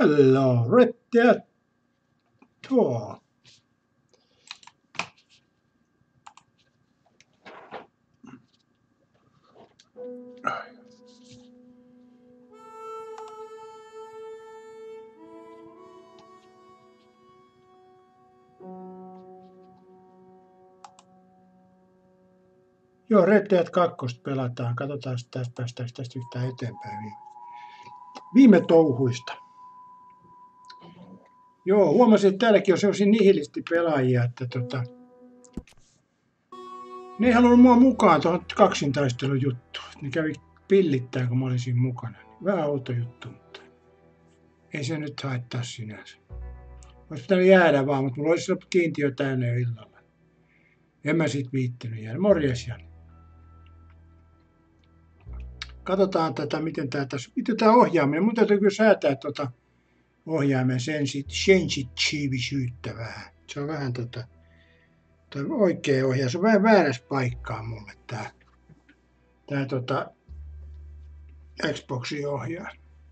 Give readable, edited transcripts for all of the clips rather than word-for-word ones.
Hello, Red Dead 2. Joo, Red Dead 2 pelataan. Katsotaan, päästäänkö tästä yhtään eteenpäin viime touhuista. Joo, huomasin, että täälläkin on sellaisia nihilistipelaajia, että ne ei halunnut mua mukaan tuohon kaksintaistelujuttuun. Ne kävi pillittämään, kun mä olin siinä mukana. Vähän outo juttu, mutta ei se nyt haittaa sinänsä. Olisi pitänyt jäädä vaan, mutta mulla olisi ollut kiintiö täynnä jo illalla. En mä sit viittinyt jäädä. Morjes, Jani. Katsotaan tätä, miten tää ohjaaminen. Mun täytyy kyllä säätää ohjaimen sensitiivisyyttä vähän. Se on vähän toi oikea ohjaa. Se on vähän väärässä paikkaa mulle tää Xboxin ohjaa.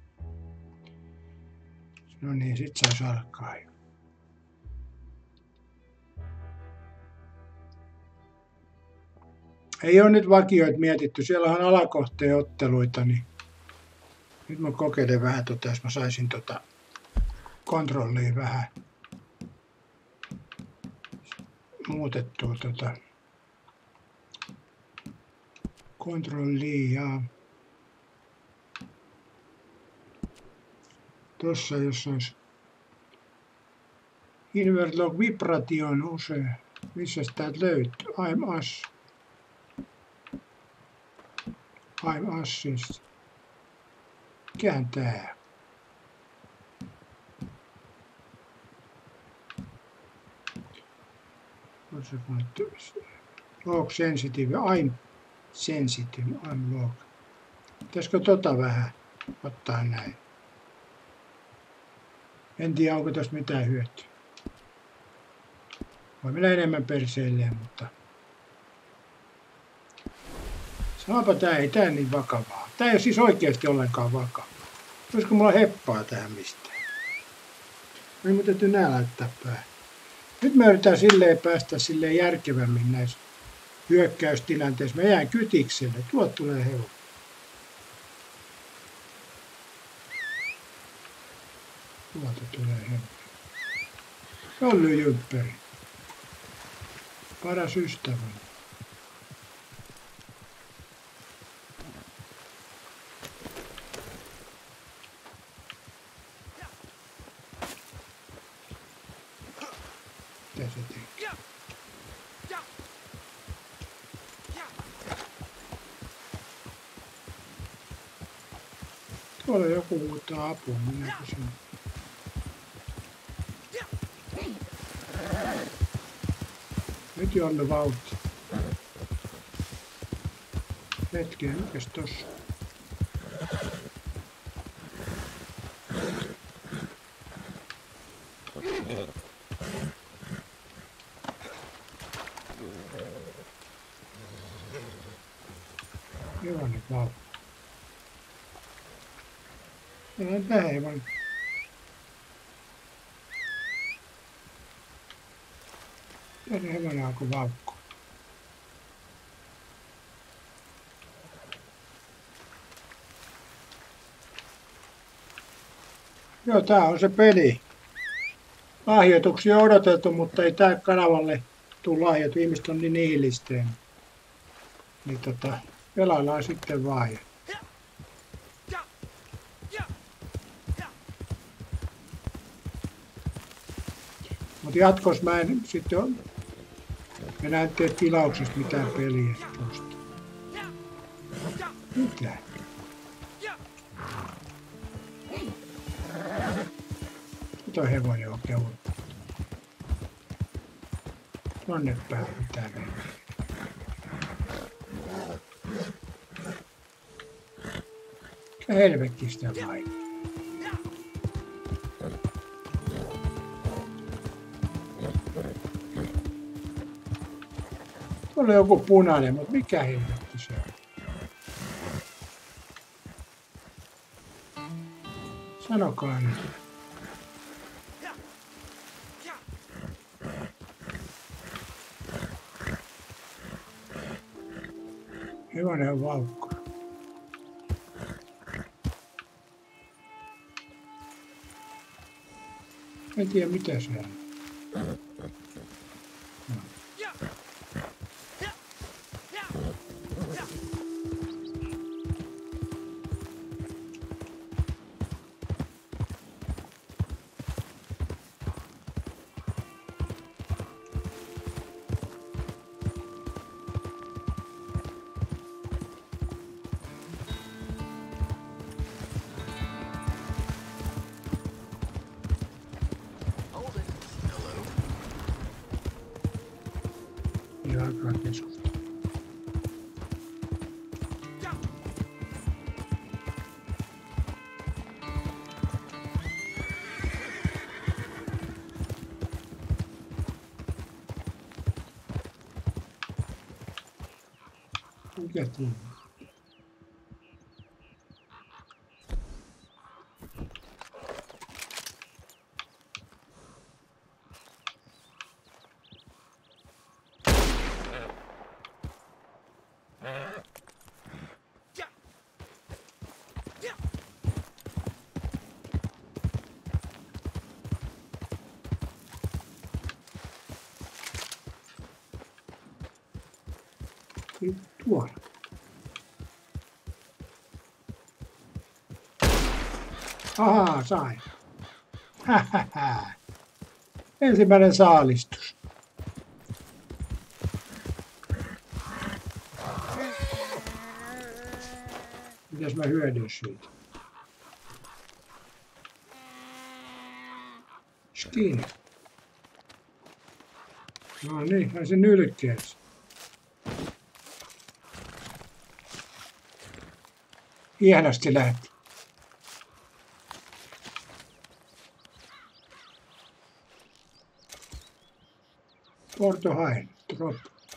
No niin, sit sais alkaa jo. Ei ole nyt vakioita mietitty. Siellä on alakohteen otteluita, niin nyt mä kokeilen vähän jos mä saisin kontrollia vähän muutettua kontrollia. Tossa jos olisi invert log vibration usein. Missä täältä löytyy? I'm assist. Mikähän tää? Log sensitive. I'm sensitive. I'm log. Pitäisikö vähän ottaa näin? En tiedä, onko tästä mitään hyötyä. Voi mennä enemmän perseilleen, mutta saapa ei tää niin vakavaa. Tää ei ole siis oikeasti ollenkaan vakavaa. Olisiko mulla heppaa tähän mistään? Ei mun täytyy nää laittaa päähän. Nyt mä yritän päästä järkevämmin näissä hyökkäystilanteissa. Mä jään kytikselle. Tuolta tulee hevonen. Tuolta tulee hevonen. Olly Jympäri. Paras ystäväni. Mitä se tekee? Tuolla joku huutaa apua, minä kysyn. Nyt Jonne vauhti. Hetken, mikäs tossa? Jonne vauhti. Meillä on tää hevonen. Tänne hevonen alkoi vauhkoa. Joo, tää on se peli. Lahjoituksia on odoteltu, mutta ei tää kanavalle tule lahjat. Ihmiset on niin nihilisteen. Niin pelaillaan sitten vaan. Mutta jatkossa mä en sitten enää tee tilauksesta mitään peliä tuosta. Mitä? Tuo hevonen on keuluttu. Tonne päin pitää mennä. Mikä helvetti sitä vai? Tuolla on joku punainen, mutta mikä helvetti se on? Sanokaa nyt. Hevonen on vaukkana. En tiedä mitä se on. Ja alkaa keskustella. Mikä tuntuu? Tuolla. Ahaa, sain. Hähähä. Ensimmäinen saalistus. Mitäs mä hyödyn siitä? Skin. No niin, mä sen nylkeessä. Hienosti lähti. Porto hain. Drop.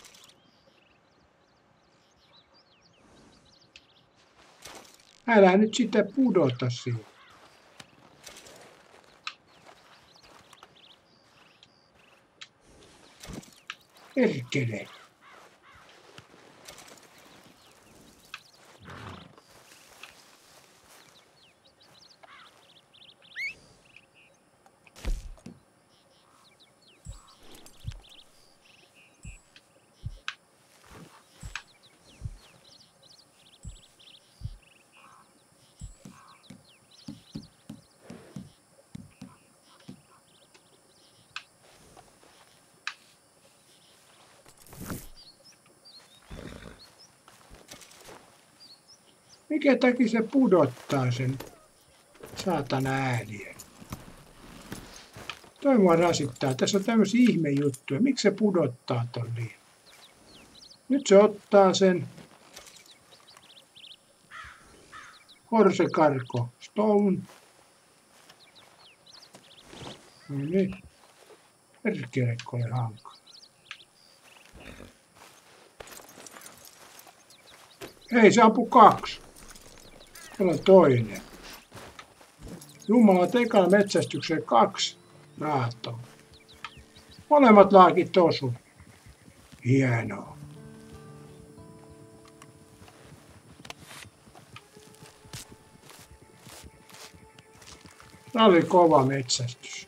Älä nyt sitä pudota siihen. Perkele. Mikä takia se pudottaa sen saatana ääniä? Toi mua rasittaa. Tässä on tämmöisiä ihmejuttuja. Miksi se pudottaa ton niin? Nyt se ottaa sen horsekarko. Stone. No niin. Perkele, kun oli hankala. Hei, se ampui 2. Täällä on toinen. Jumala, ekalla metsästykseen 2 raatoa. Molemmat laakit osu. Hienoa. Tämä oli kova metsästys.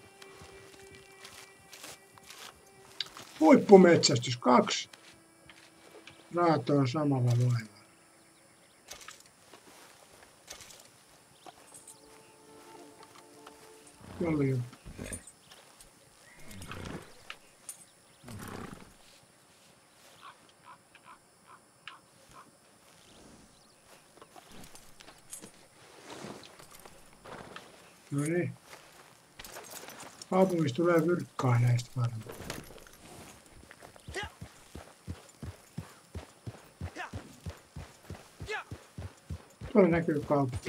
Huippumetsästys 2 raatoa samalla voimalla. Jolli. No niin. Kaupungista tulee virkkaa näistä varmaan. Tuolla näkyy kaupunki.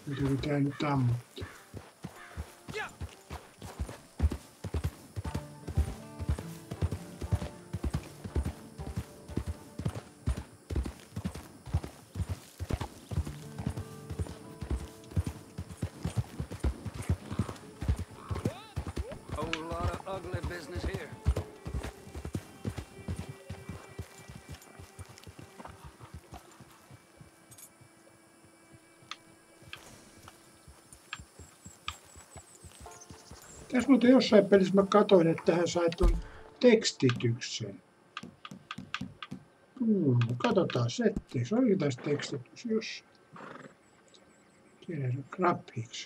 Mitä pitää nyt ammuttaa? Tässä muuten jossain pelissä mä katsoin, että tähän sai tuon tekstityksen. Katsotaan setteiksi. Oliko tässä tekstitys jossain? Tiedän, graphics.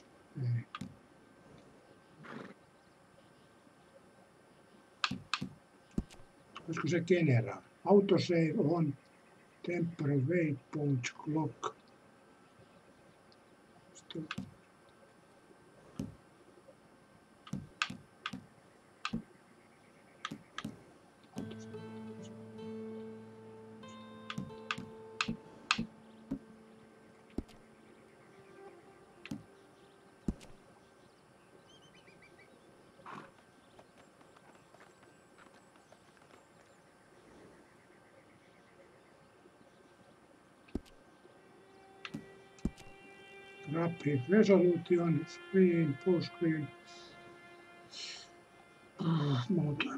Olisiko se general? Autosave on temporary waypoint clock. Graphic resolution, screen, full screen. Muuta.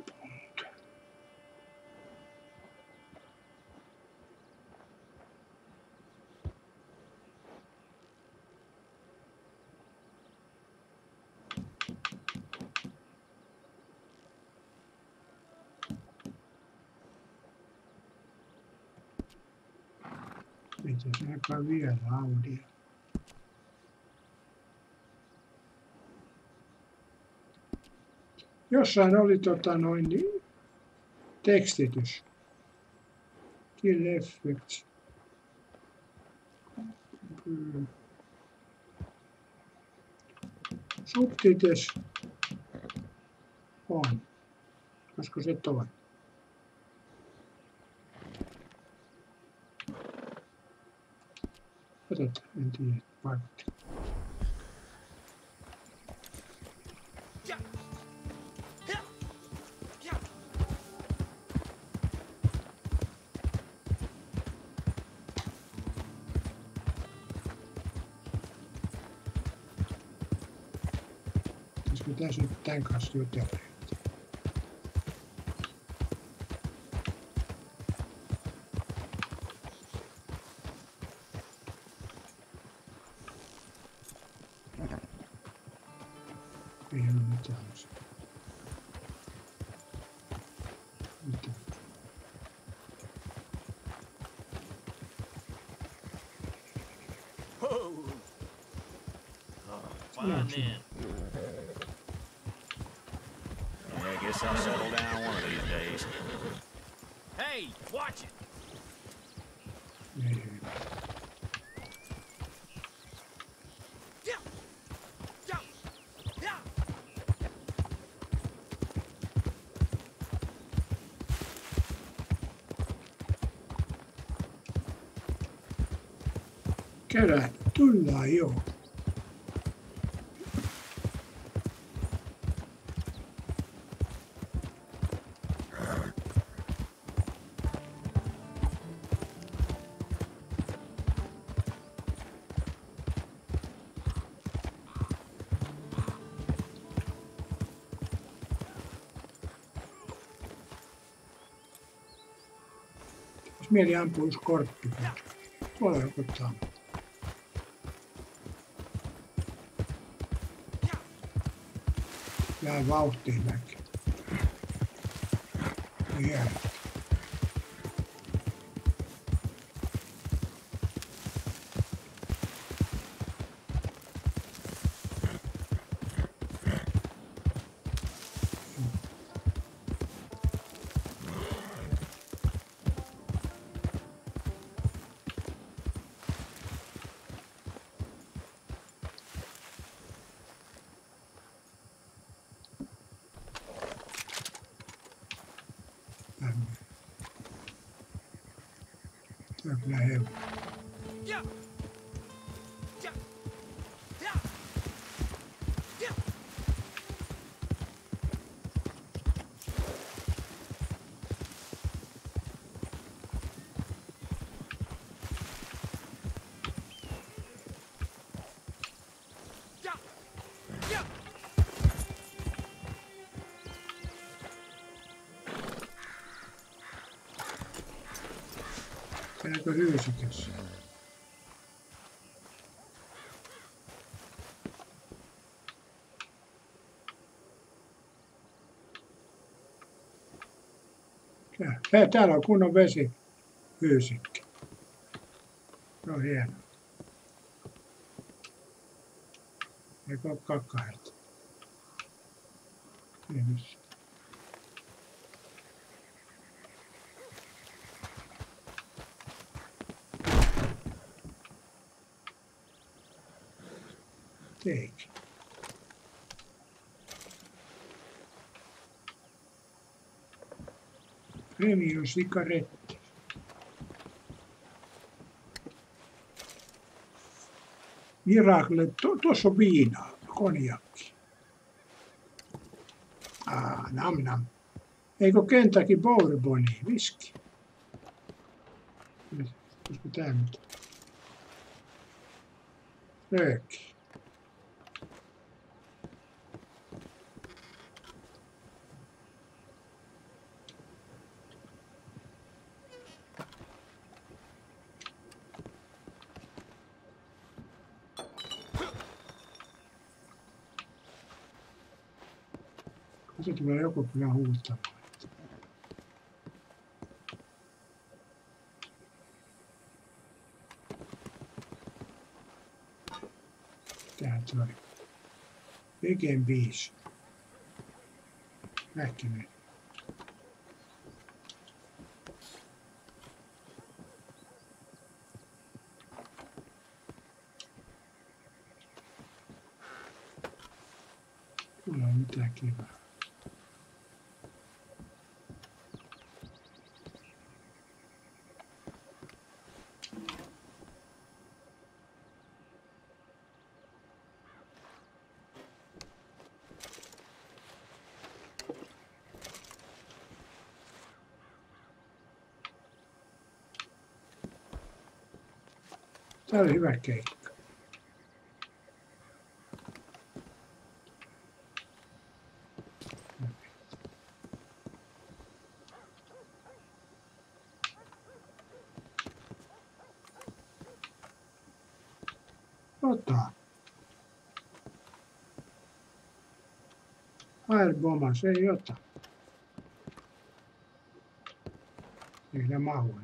Mitä se aika vielä audio? Jossain oli tekstitys. Kill effects. Subtitles on. Olisiko se toi? Otetaan, en tiedä, vaikka. Pitäisi nyt tämän kanssa jutella. Ei ole mitään. Mitään. I'll settle down one of these days. Hey, watch it! Kerää, tullaan joo. Mieli ampuu yksi korppi. Tuolla joku tämä. Jää vauhtiin näkee. Jää. Tämä on kyllä hevonen. Meneekö hyysikäs? Hei, täällä on kunnon vesi hyysikkä. Se on hieno. Eikö ole kakkaherta? Ei missään. Eikä. Premium sikaretti. Miracle, tuossa on viinaa, konjakki. Nam nam. Eikö Kentucky Bourboni, viski? Olisiko tää mitä? Rööki. Se tulee joku kyllä huutamaan. Tää toi. Vegan 5. Ähkinen. Kyllä on mitään kivaa. Tää oli hyvä keikka. Ota. Airbombas ei ota. Ei ne mahu.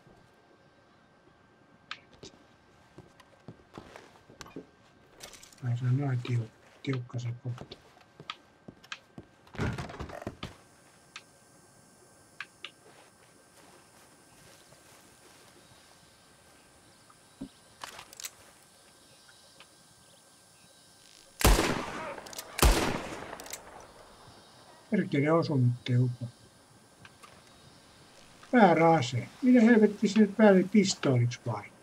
Ai se on noin tiukka se kohta. Perkele osunut teuko. Väärä ase. Miten helvetti se nyt päälle pistooliksi vaihtaa?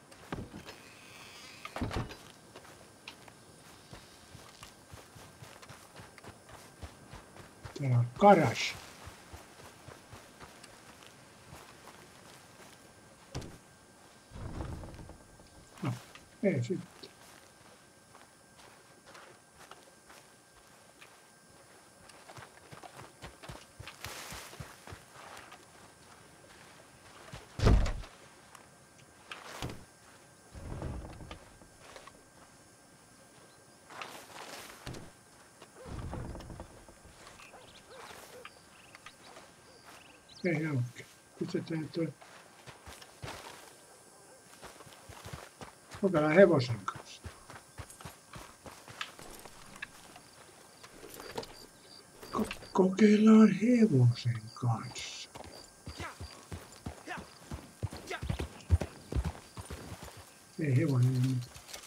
Täällä on garage. No, ei sitten. Ei auki. Pistetään tuo. Kokeillaan hevosen kanssa. Kokeillaan hevosen kanssa. Ei hevonen ei.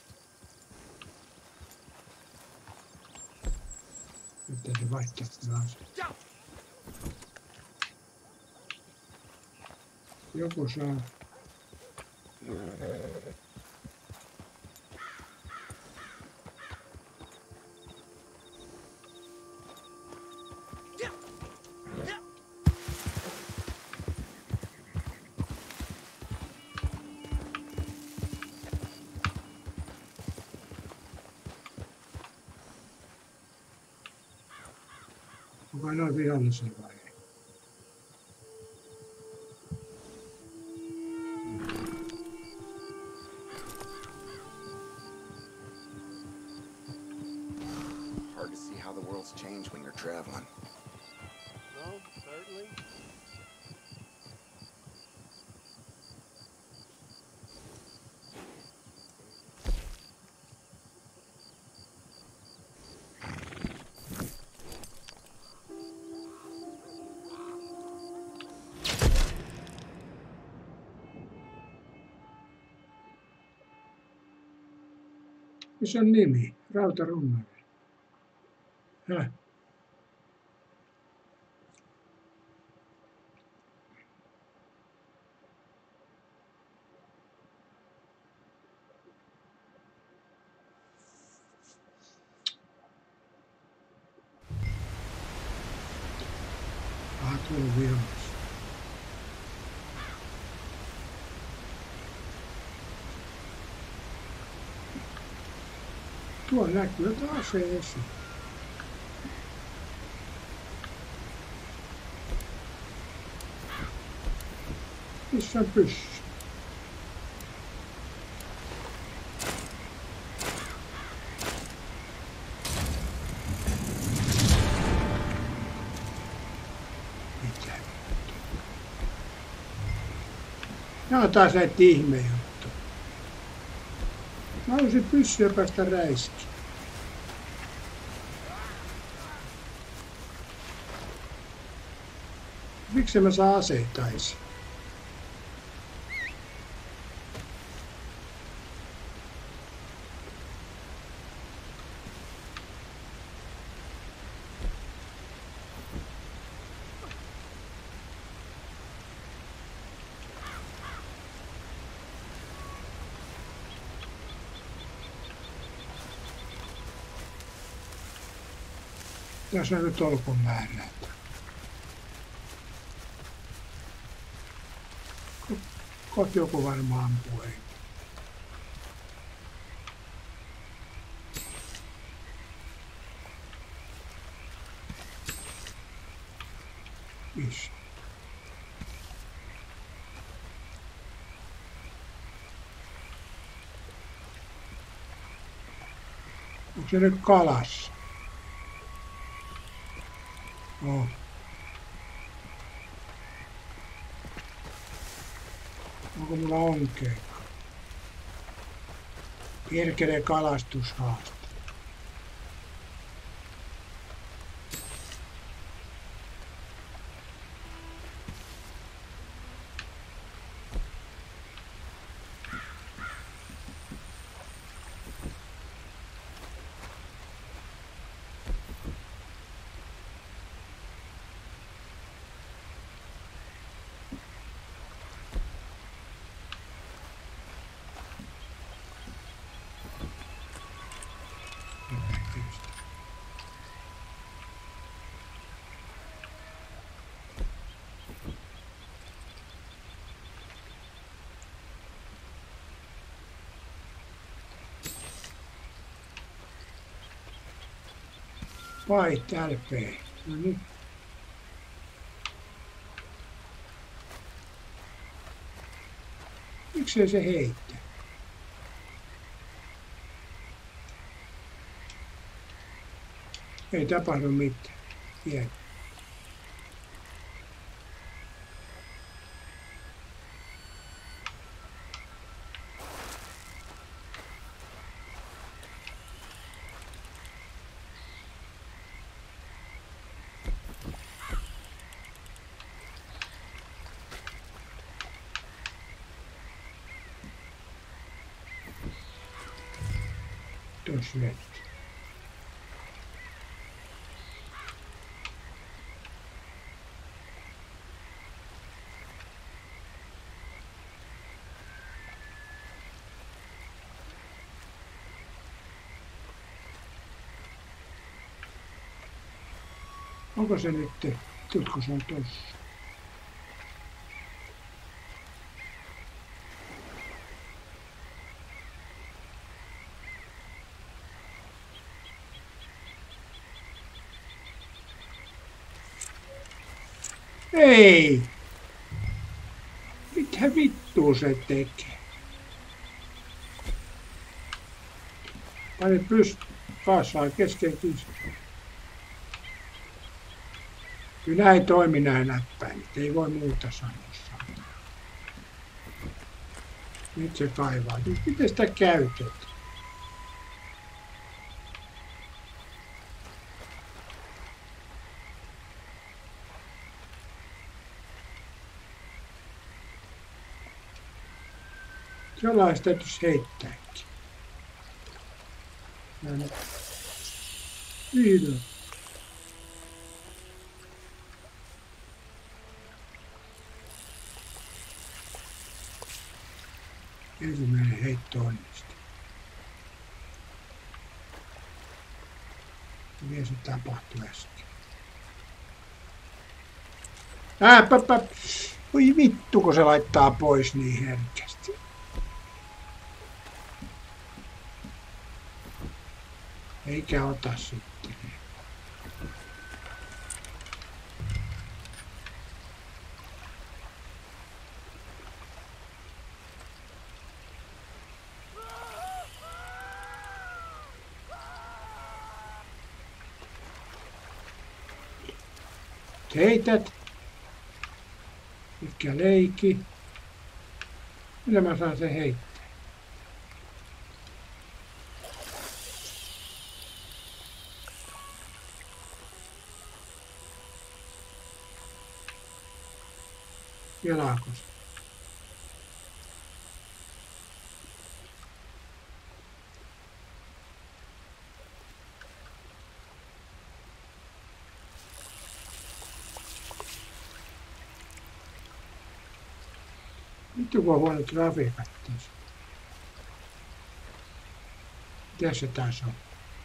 Pitäisi vaihtaa tilansa. Joku saa. Onko noin vihollisia vai ei? traveling. No, certainly. Missä on nimi? Rautarunnari. Häh? Tuolla vihollisia. Tuo näkyy taas se esi. Missä on pyssy? Nämä on taas näitä ihmejuttuja. Mä haluaisin pyssyä päästä räiskiin. Miksi mä saa aseita esiin? Tässä on nyt tolkun määrä. Kohta joku varmaan ampuu. Missä? Onko se nyt kalassa? Oh. Onko mulla onkeikko? Perkele kalastushaaste. Vai tälpeen. No niin. Miksei se heittää? Ei tapahdu mitään. Hieno. Tuossa vettä. Onko se nyt, tutko se on tossa? Ei! Mitä vittua se tekee? Pani pysty passaa kesken kysyä. Kyllä näin toimi näin näppäimet. Ei voi muuta sanoa. Nyt se kaivaa. Miten sitä käytetään? Sellaista täytyisi heittääkin. Vihdoin. Ensimmäinen heitto onnistui. Mitä se tapahtui äsken? Voi vittu, kun se laittaa pois niin herkästi. Eikä ota sitten. Heität. Pitkä leikki. Millä mä saan sen heittää? Pelaako se? Vittu kun on huono grafiikat tässä. Mitä se taas on?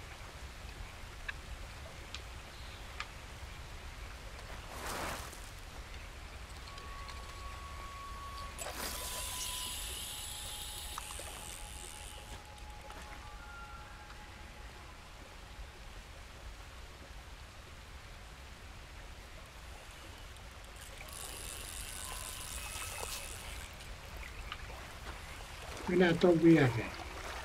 Minä ton viereen.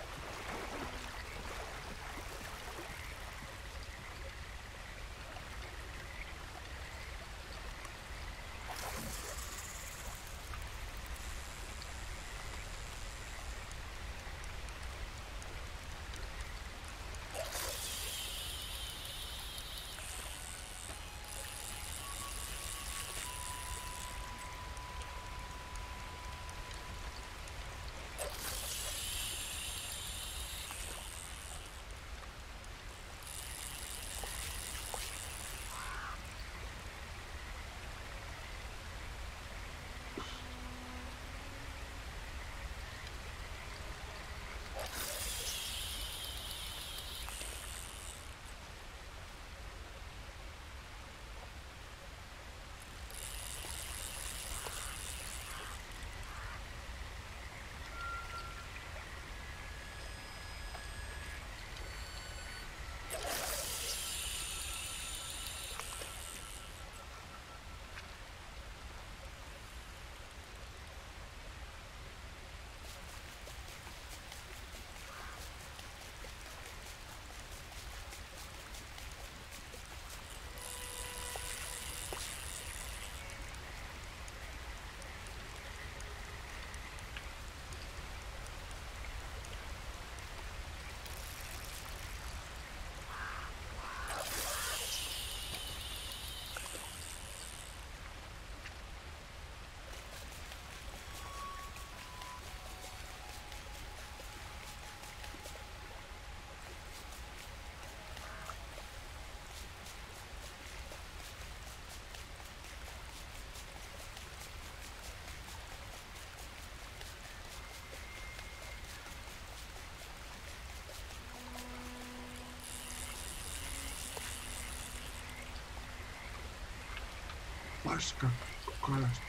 Paska kalasta.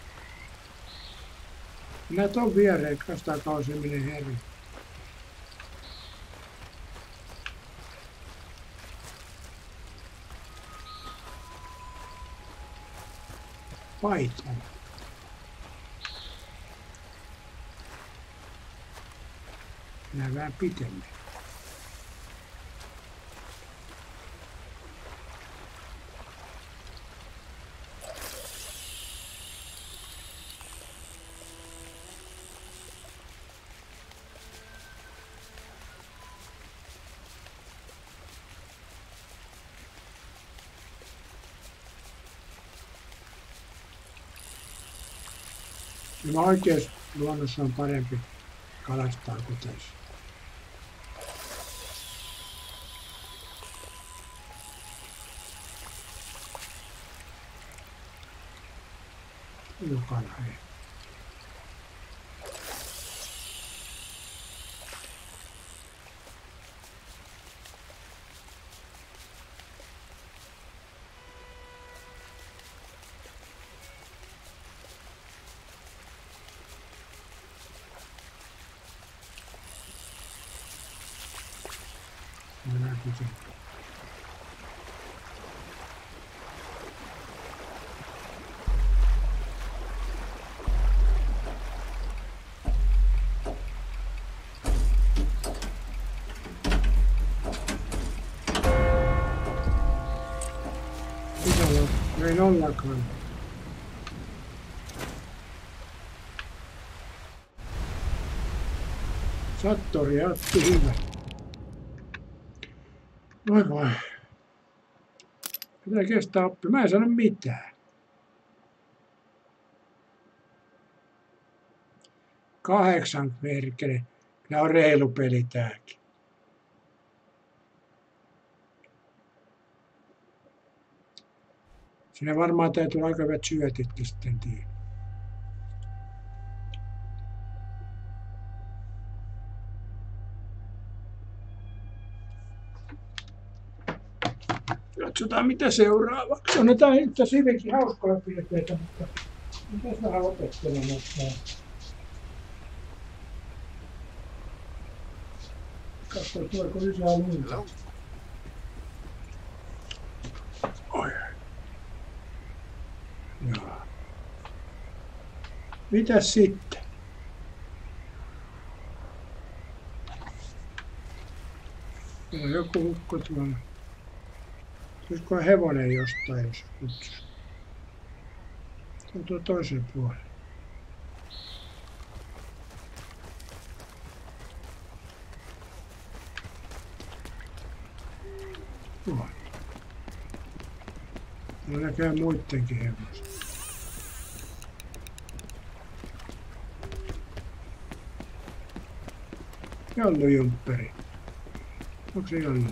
Minä ton viereen, kastaa kauan se menee herri. Paita. Minä vähän pitemmän. Nämä oikeassa luonnossa on parempi kalastaa kuin tässä. Jokana ei. Minä kysyn. Ei ollenkaan. Sattori Atti hyvä. Voi voi. Pitää kestää oppia. Mä en sano mitään. 8 perkele. Nää on reilu peli tääkin. Siinä varmaan täytyy aika hyvät syötitkin sitten tiedä. Katsotaan mitä seuraavaksi. On jotain itse asiassa hyvinkin hauskoja piirteitä, mutta mitäs vähän opettelen ottaa. Katsotaan tuleeko lisää lunta. Oi. Joo. Mitäs sitten? No, joku ukko tuolla. Olisiko hevonen jostain, jos kutsuu? Se on tuo toisen puolen. Tuolla. Täällä näkee muittenkin hevosia. Jallujumpperi. Onko se jallu?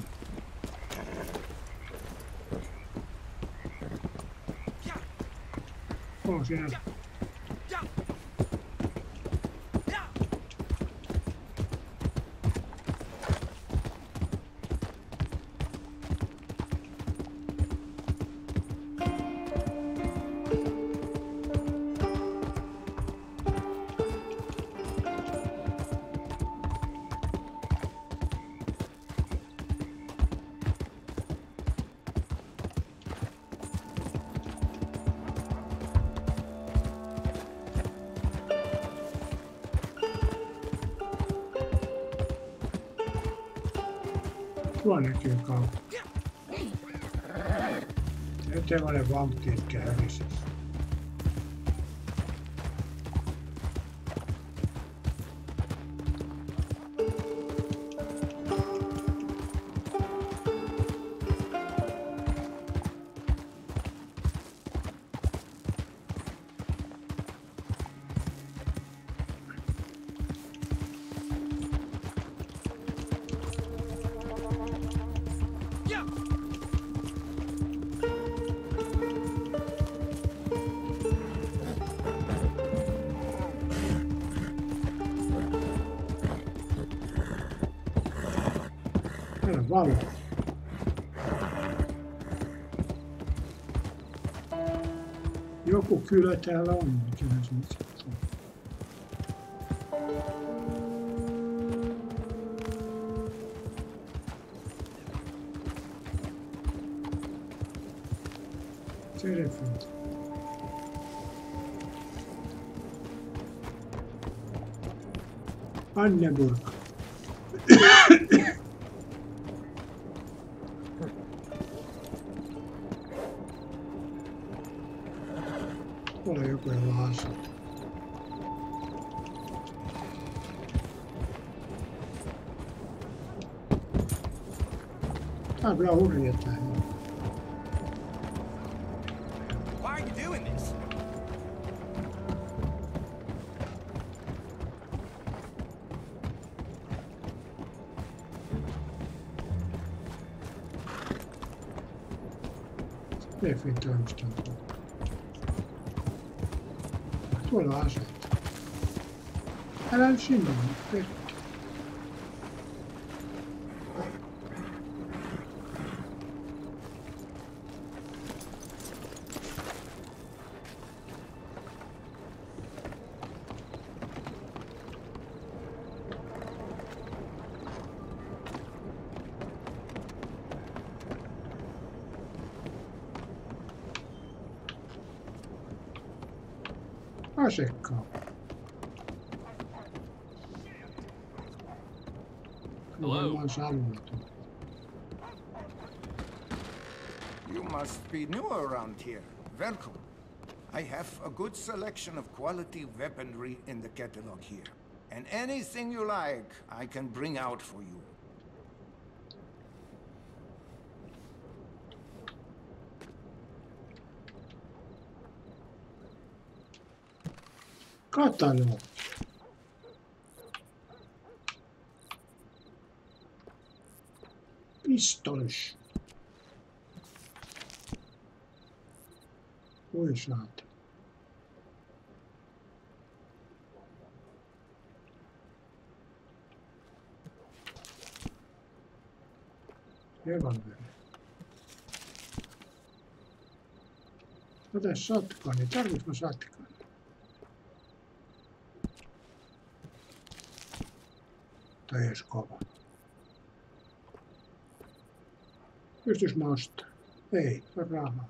On siellä. Tuo näkyy kautta. Nyt hevonen vampti, etkä hävisi. Valo. Joku kylä täällä on, mikä se nyt sitten on. Telefoni. Anneburg. Tuolla joku jolla asuu. Tää on kyllä hurja tää. Why are you doing this? Leffin toimiston puolella. Tuolla on aseita. Älä nyt sinne mene. Asekauppa. Hello. You must be new around here. Welcome. I have a good selection of quality weaponry in the catalog here. And anything you like, I can bring out for you. Katalogi. Pistols. Toisaalta. Revolveri. Ota shotguni. Tarvitko shotgun? Toi ees kova. Pystyis mä ostaa? Ei, on rahaa.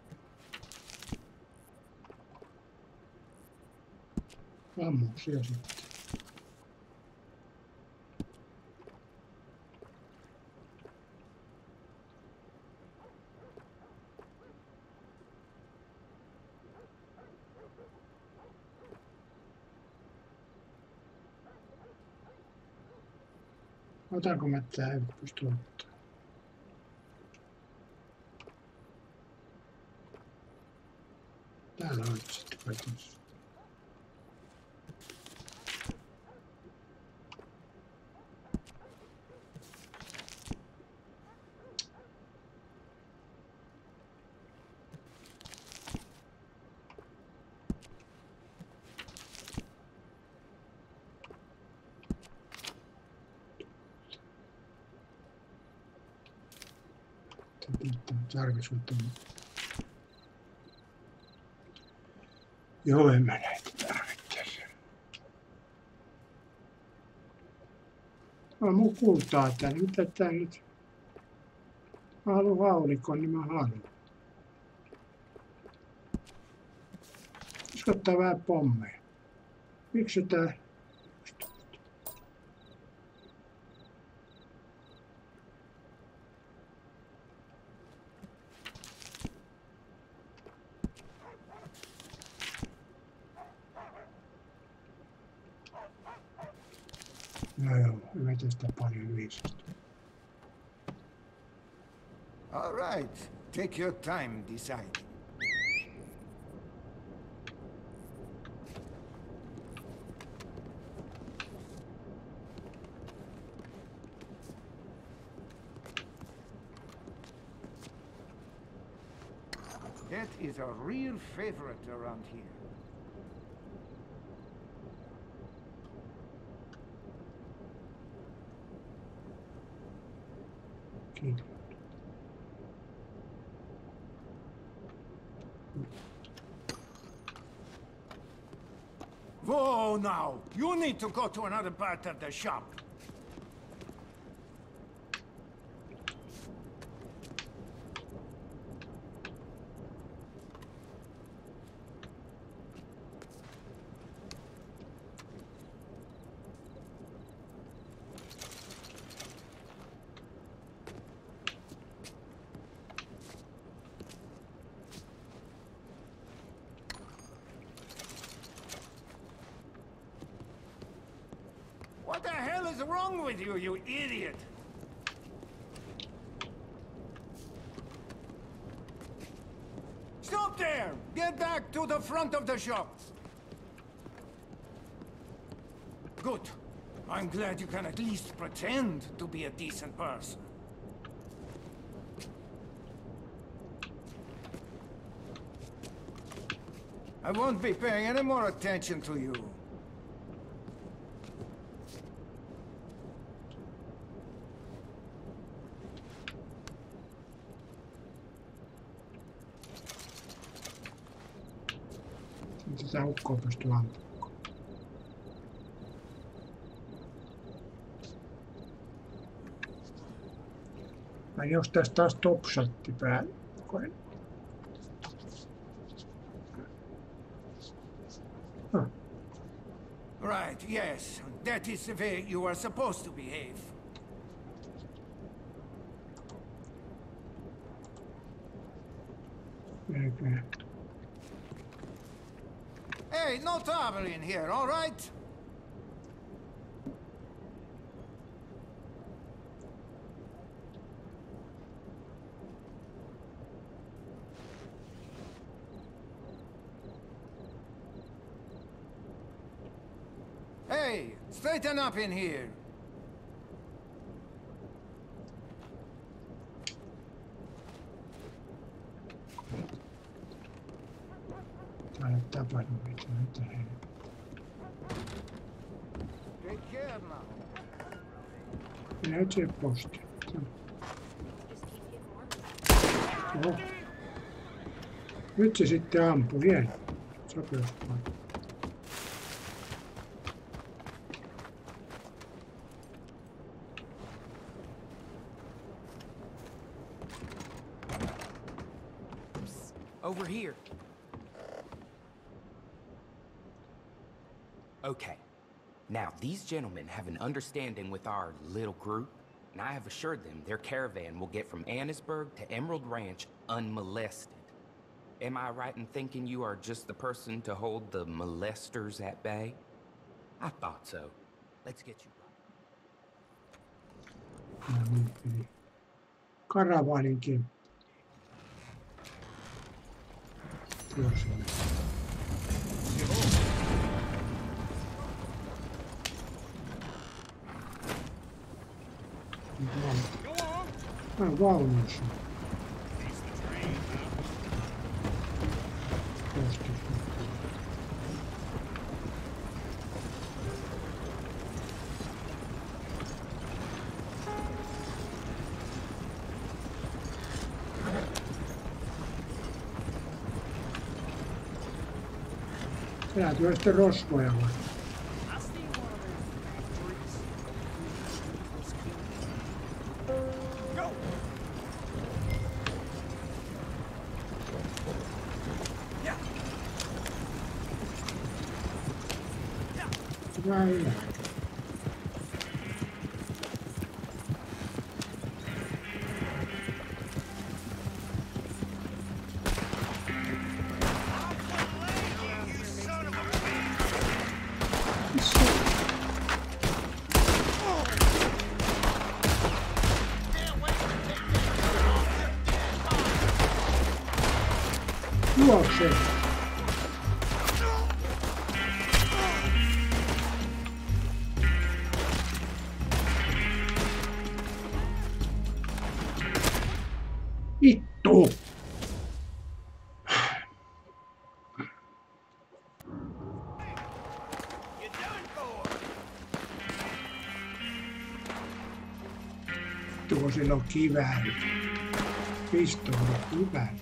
Ammuksia sitten. Otanko mä tää? Ei pysty ottaa. Täällä on sitten kaikissa. Tarvis on tullut. Joo, en mä näitä tarvittaisi. On mun kultaa täällä. Mitä tää nyt? Mä haluan haulikon, niin mä haluan. Pitäisikö ottaa vähän pommeja? Miksi tää? No joo, hyvä tästä paljon viisasta. All right. Take your time deciding. That is a real favorite around here. Kiitos. Whoa, now! You need to go to another part of the shop. What the hell is wrong with you, you idiot? Stop there! Get back to the front of the shop! Good. I'm glad you can at least pretend to be a decent person. I won't be paying any more attention to you. Tätä ukkoa pystyy ampumaan. Vai jos tässä taas topshatti päällä. Right, yes. That is the way you are supposed to behave. Okay. Hey, no trouble in here, all right? Hey, straighten up in here. Täällä ei tapahdu mitään. Take care now. Minä etsin postia. Oho. Nyt se sitten ampui. Hieno. Sopeuspaikka. Over here. Okay. Now, these gentlemen have an understanding with our little group, and I have assured them their caravan will get from Annesburg to Emerald Ranch unmolested. Am I right in thinking you are just the person to hold the molesters at bay? I thought so. Let's get you right. Karavaaninkin. Tuossa. Vaunussa. Täytyy sitten rosvoja vai? Vai. Juokse. Vittu. Tuo sillä on kivääri. Pistooli, kivääri.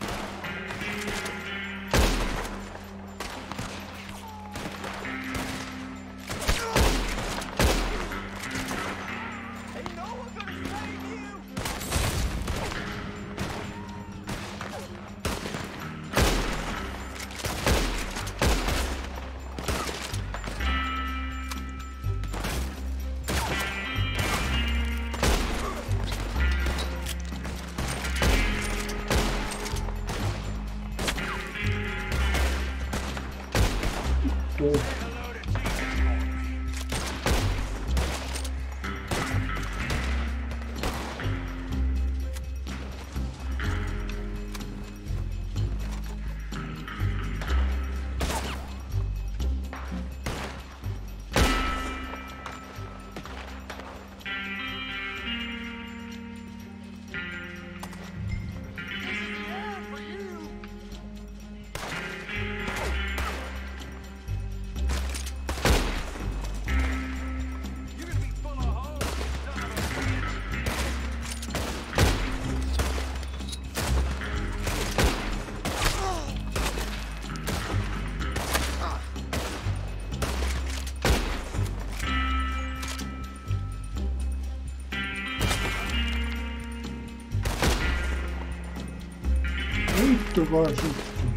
Sattuko sitten?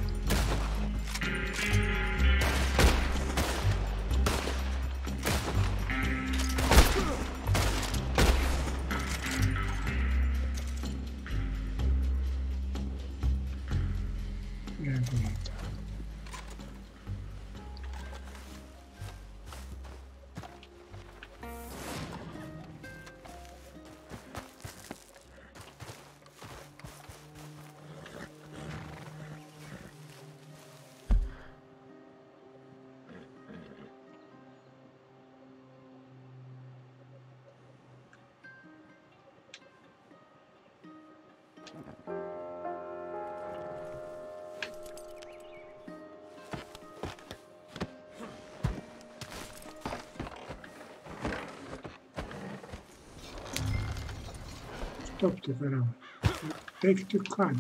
Stop the pharaoh. Take the gun.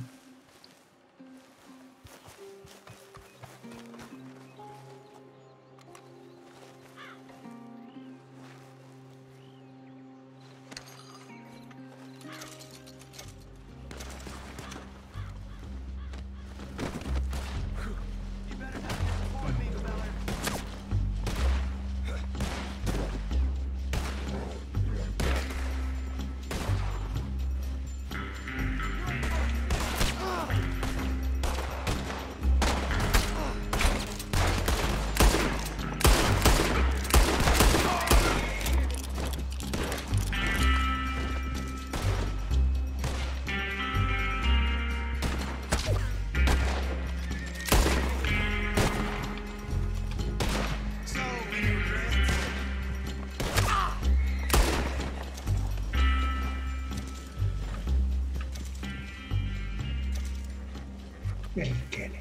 Perkele.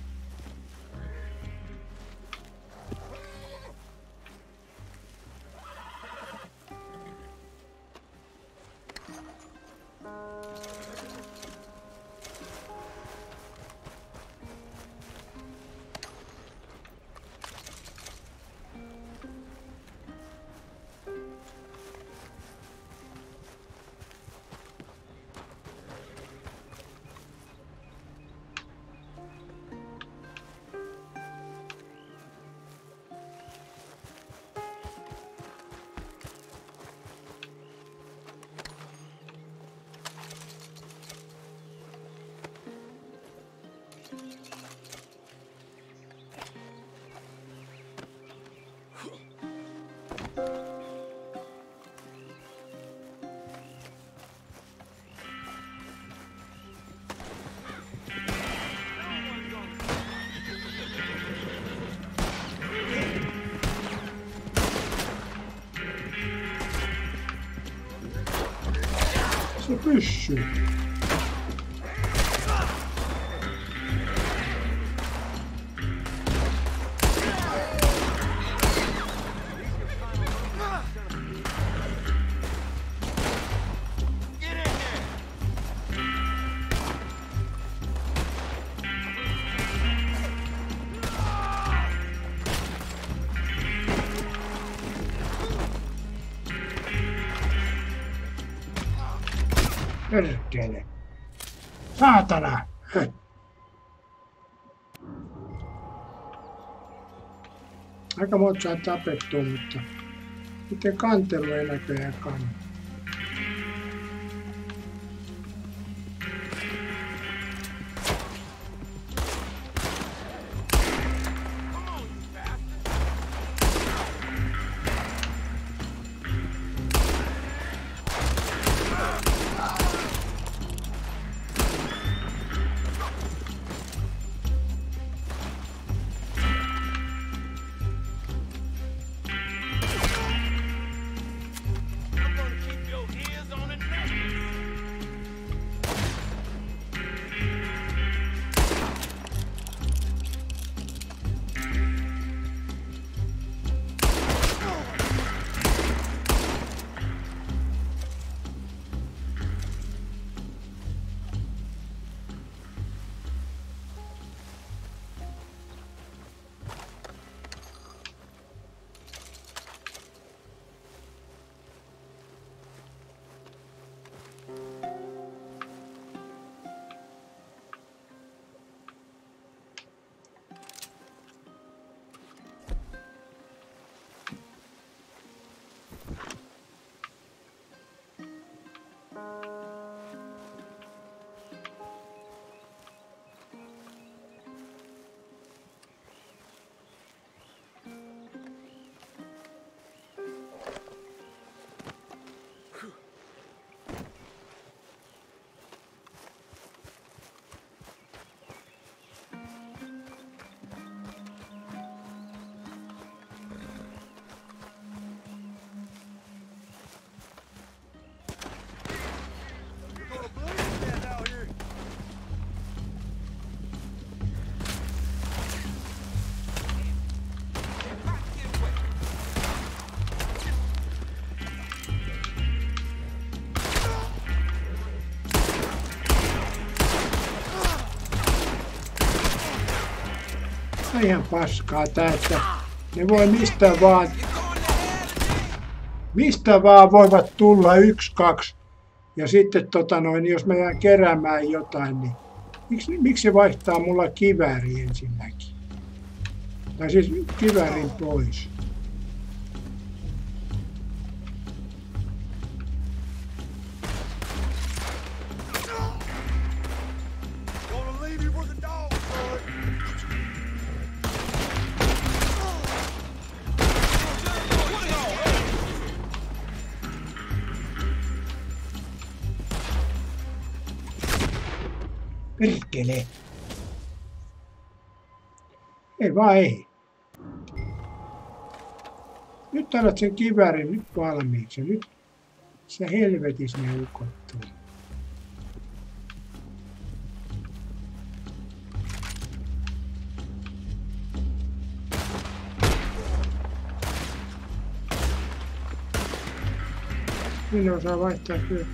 Se pyssy. Perkele. Saatana. Aika monta saa tapettua, mutta miten kantelu ei näköjään kanna. on ihan paskaa tää, että ne voi mistä vaan voivat tulla 1, 2. Ja sitten jos mä jään keräämään jotain, niin miksi se vaihtaa mulla kivääri ensinnäkin? Tai siis kiväärin pois. Perkele. Ei vaan ei. Nyt annat sen kiväärin nyt valmiiksi. Nyt se helvetis ne ukottuu. Minä osaa vaihtaa kyllä.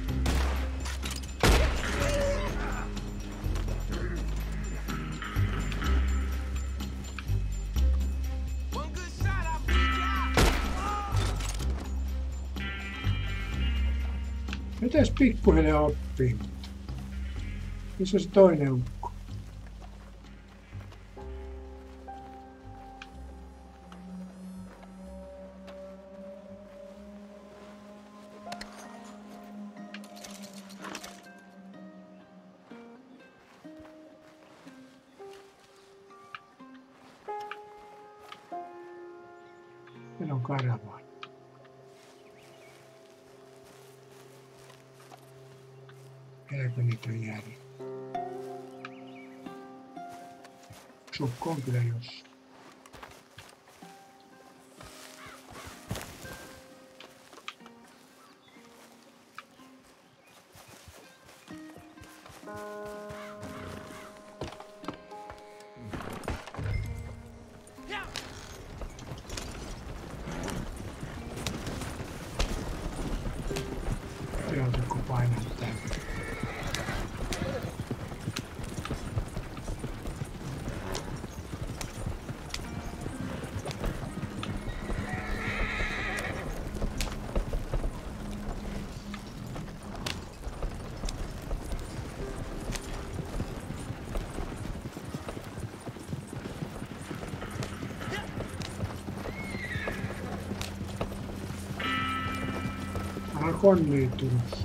Mitäs pikkuhiljaa oppii? Missä se toinen ukko? Meillä on karavaan. Vieläkö niitä on jäänyt? Sukko on kyllä jossain. Joututko painaa tänne? Koneen tulossa.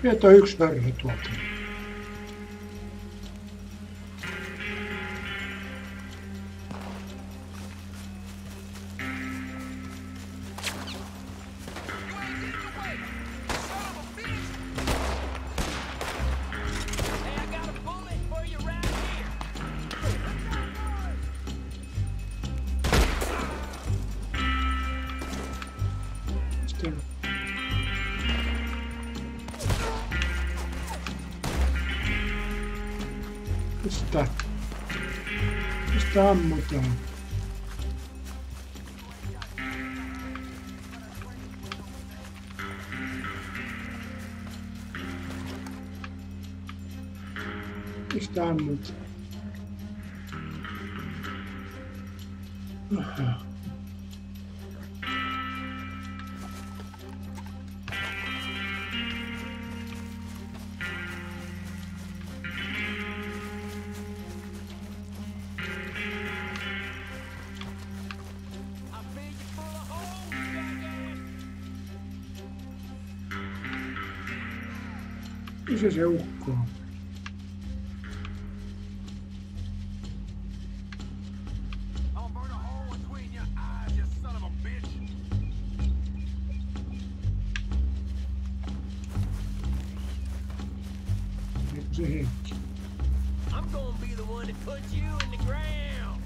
Sieltä on yksi hörry tuolta. Mistä ammutaan? Mistä ammutaan? Aha. Missä se ukko on? Eikö se henki? I'm gonna be the one that puts you in the ground.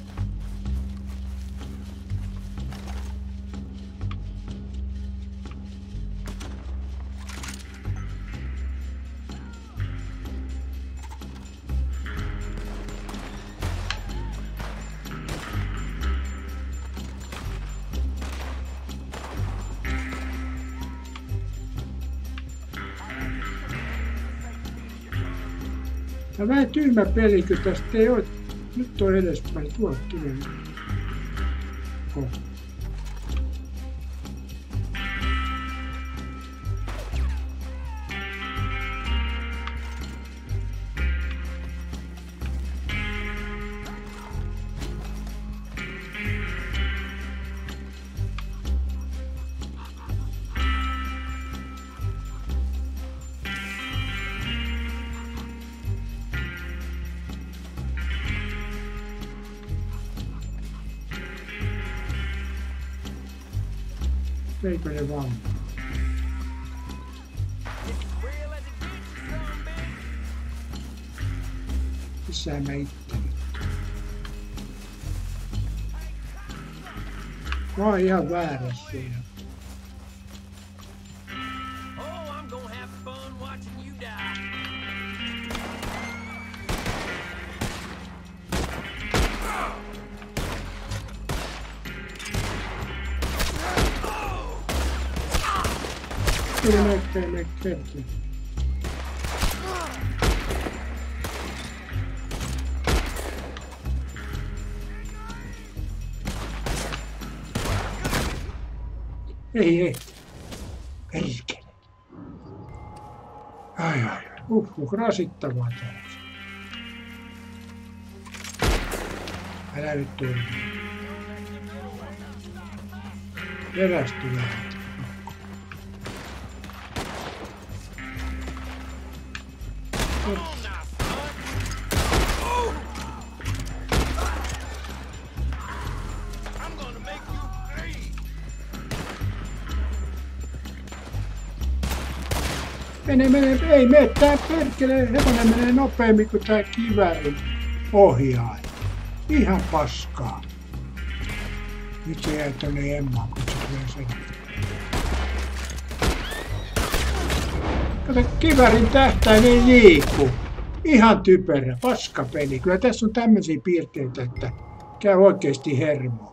Tämä on vähän tyhmä peli, kun tästä ei ole. Nyt on edespäin, tuolta tulee. Eikö ne vaan? Missä mä itteni? Mä oon ihan väärässä siinä. Oh, I'm gonna have fun watching you die. Kyllä näkee kertaa. Ei. Perkele. Ai. Rasittavaa taas. Älä nyt tule. Perästy vähän. Mene, ei mene tää perkele, hevonen menee nopeammin kuin tää kiväärin ohjaaja. Ihan paskaa. Nyt se jää tonne Emmaan, kun se tulee sen. Kato, kiväärin tähtäin ei liiku. Ihan typerä, paskapeli. Kyllä tässä on tämmöisiä piirteitä, että käy oikeesti hermoa.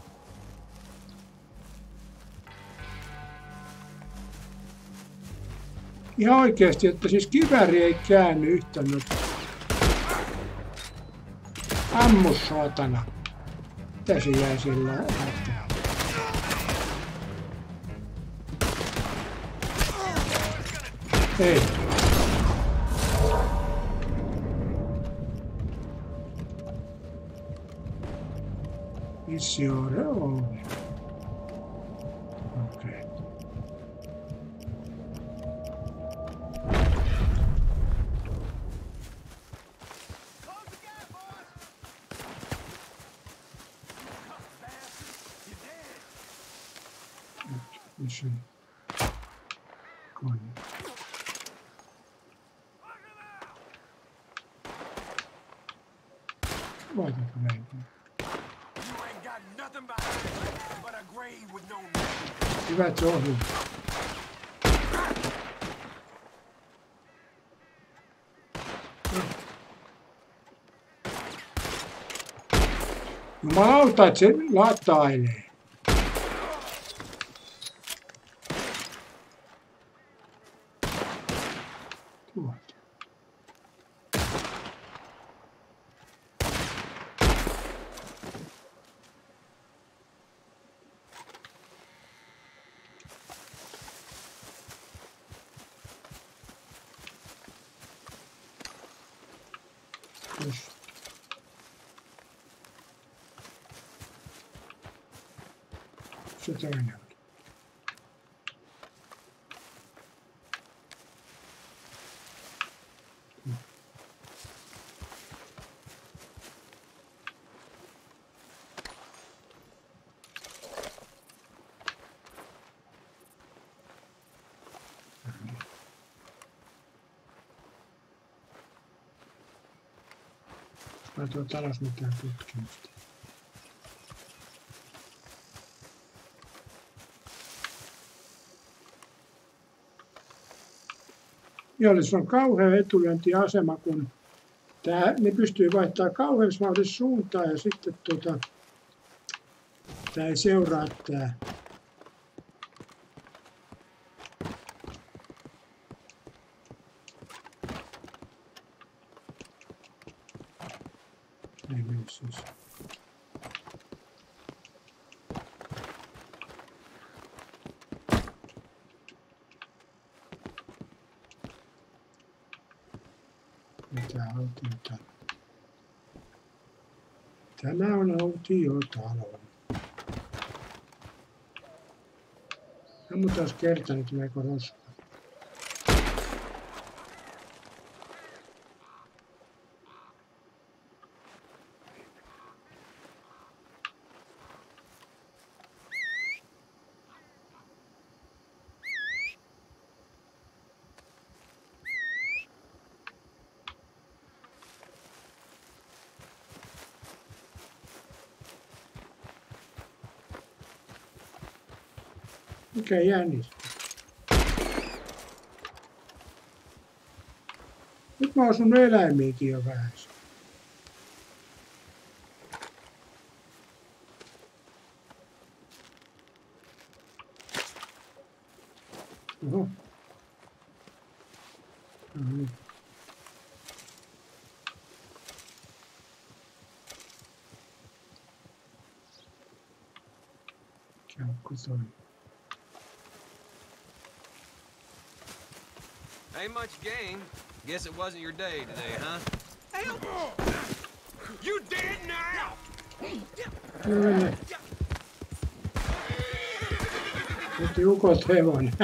Ihan oikeesti, että siis kivääri ei käänny yhtä nopeasti. Ammu saatana. Mitä se jää sillä lähtee? Ei. Missione on. Okei. Mission. Kone. Laitanko näin? You ain't got nothing behind it but a grave with no name. Hyvät se ohi. Jumalauta, että se latailee. Tuolta. Yes. Se toinen oli. Mä tuon alas mitään tutkimusta. Vihollisilla on kauhea etulyöntiasema, kun ne pystyy vaihtamaan kauheassa vauhdissa suuntaan ja sitten tää ei seuraa tää. Ei mene siis. Mitä autiota? Tämä on autiotalo. Ammutaan kerta, niin tuleeko roskaa. Mikä jänis? Nyt mä osun eläimiäkin jo vähän. Oho. No niin. Kiukku toi. Ain't much gain. Guess it wasn't your day today, huh? You dead now! Nyt ukot hevonen.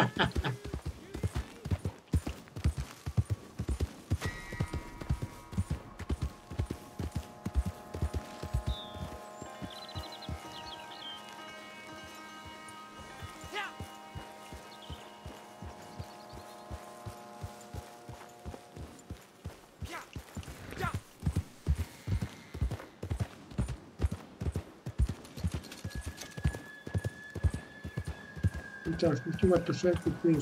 Mitä olisi nyt juottu 75?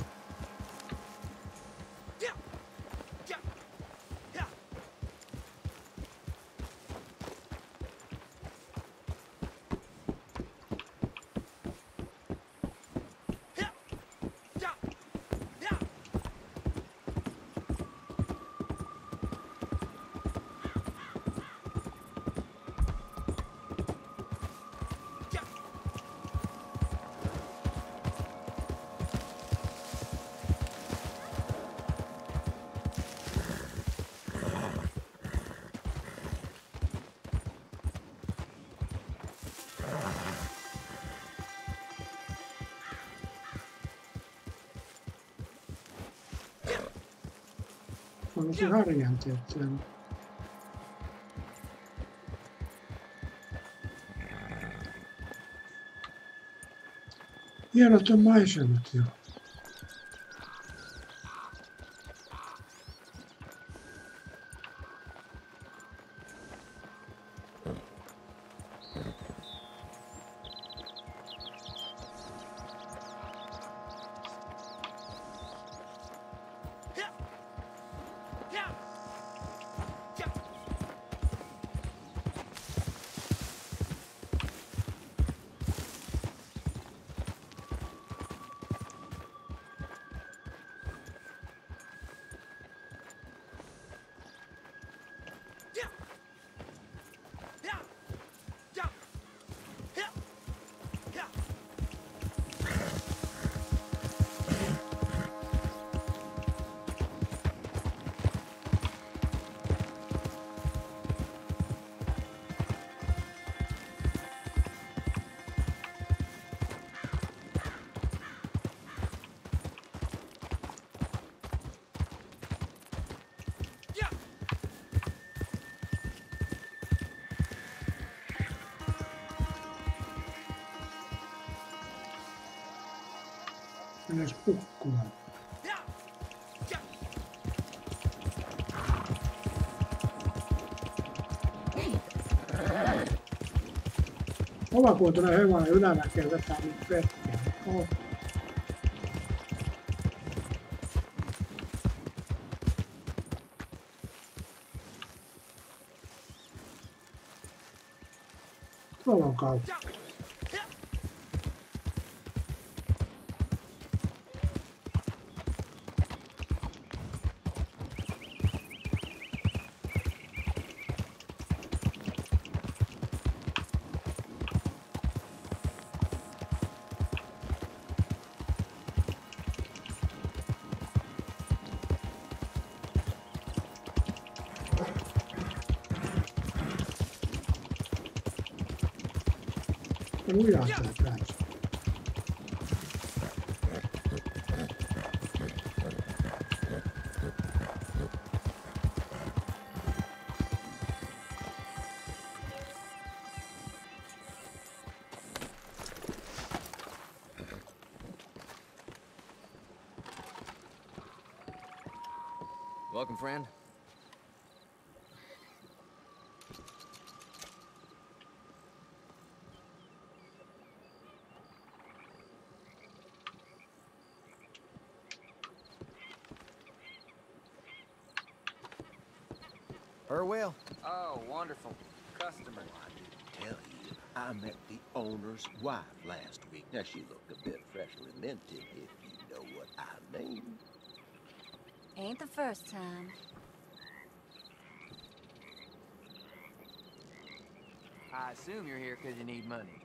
On se harjanti, että siellä. Hienot on maisemat jo. Menes kukkumaan. Kovakuotoinen hevonen ylämäkeen vetää nyt pettiä. Oh. Tuolla on kauppa. Lujaa tää päässä. Welcome, friend. Will? Oh, wonderful. Customer. I didn't tell you. I met the owner's wife last week. Now, she looked a bit freshly minted, if you know what I mean. Ain't the first time. I assume you're here because you need money.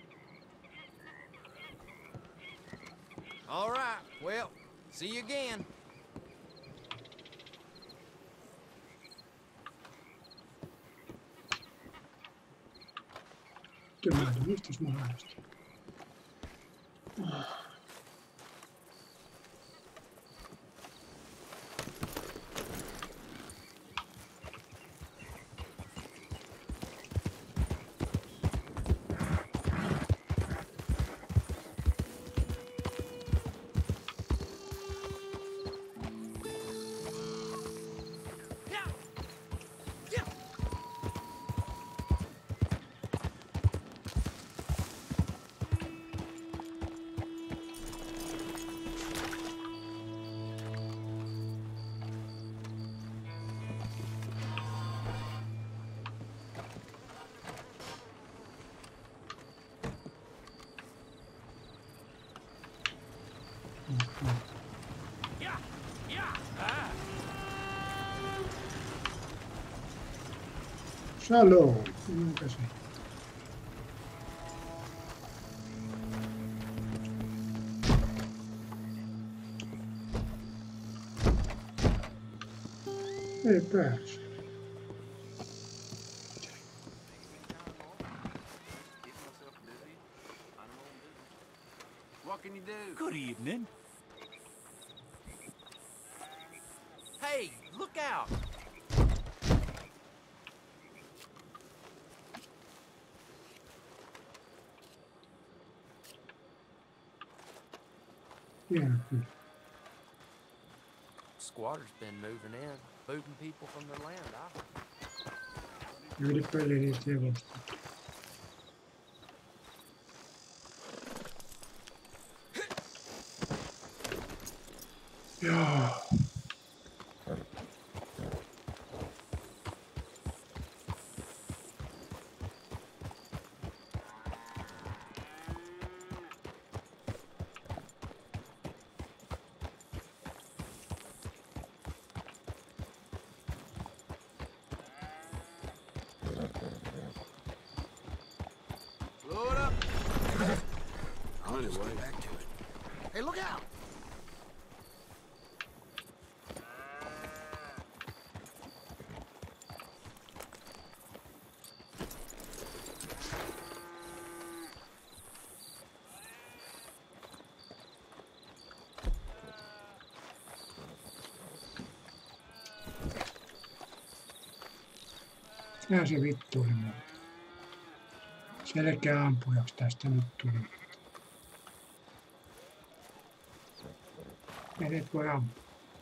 All right. Well, see you again. Kyllä, mistäs mä haistin? Shalom. Minkä se? Ei pääse. What can you do? Good evening. Hey, look out! Hieno kyllä. Squatters been moving in, moving people from their land. Yli peli niistä hevosta. Joo. Blow it up. Anyway. Back to it. Hey, look out! Tää se vittu oli muuten. Selkeä ampujaksi tästä nyt tuli. Menet voi ampua.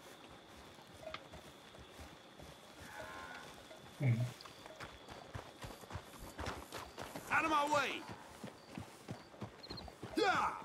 Ei. Out of my way! Yeah!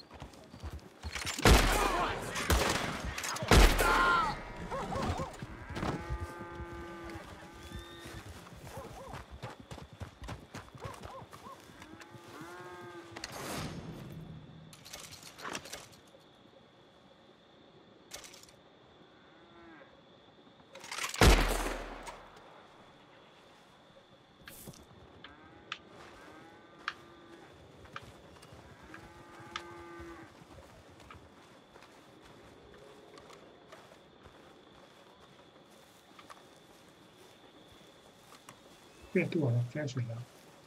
Vie tuolla käsillä.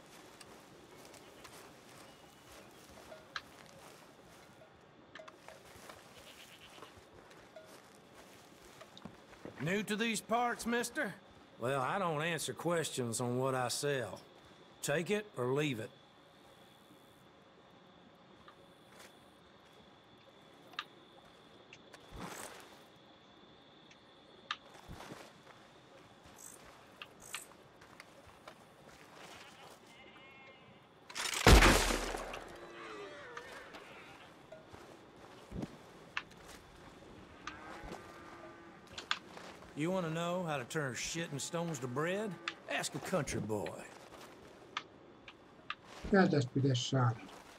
New to these parts, mister? Well, I don't answer questions on what I sell. Take it or leave it. You want to know how to turn shit and stones to bread? Ask a country boy. Mitä tästä pitäisi saada?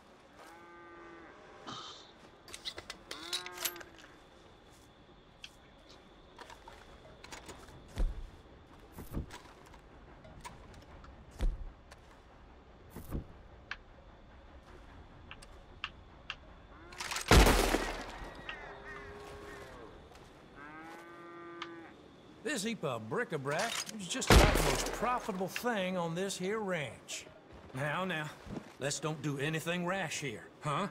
This heap of bric-a-brac is just about the most profitable thing on this here ranch. Now, let's don't do anything rash here, huh?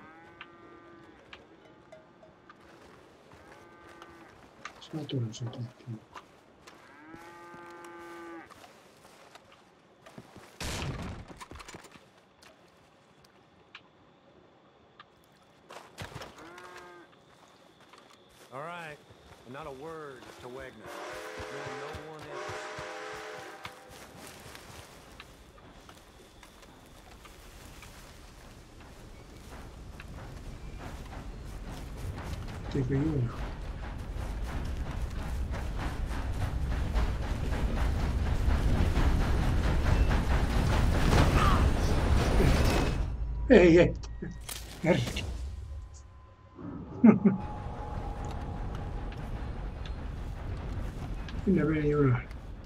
Satuna se tehtiin. All right, not a word to Wagner. No one else. Teikö Juuna? Ei. Herki. Minne meni juna?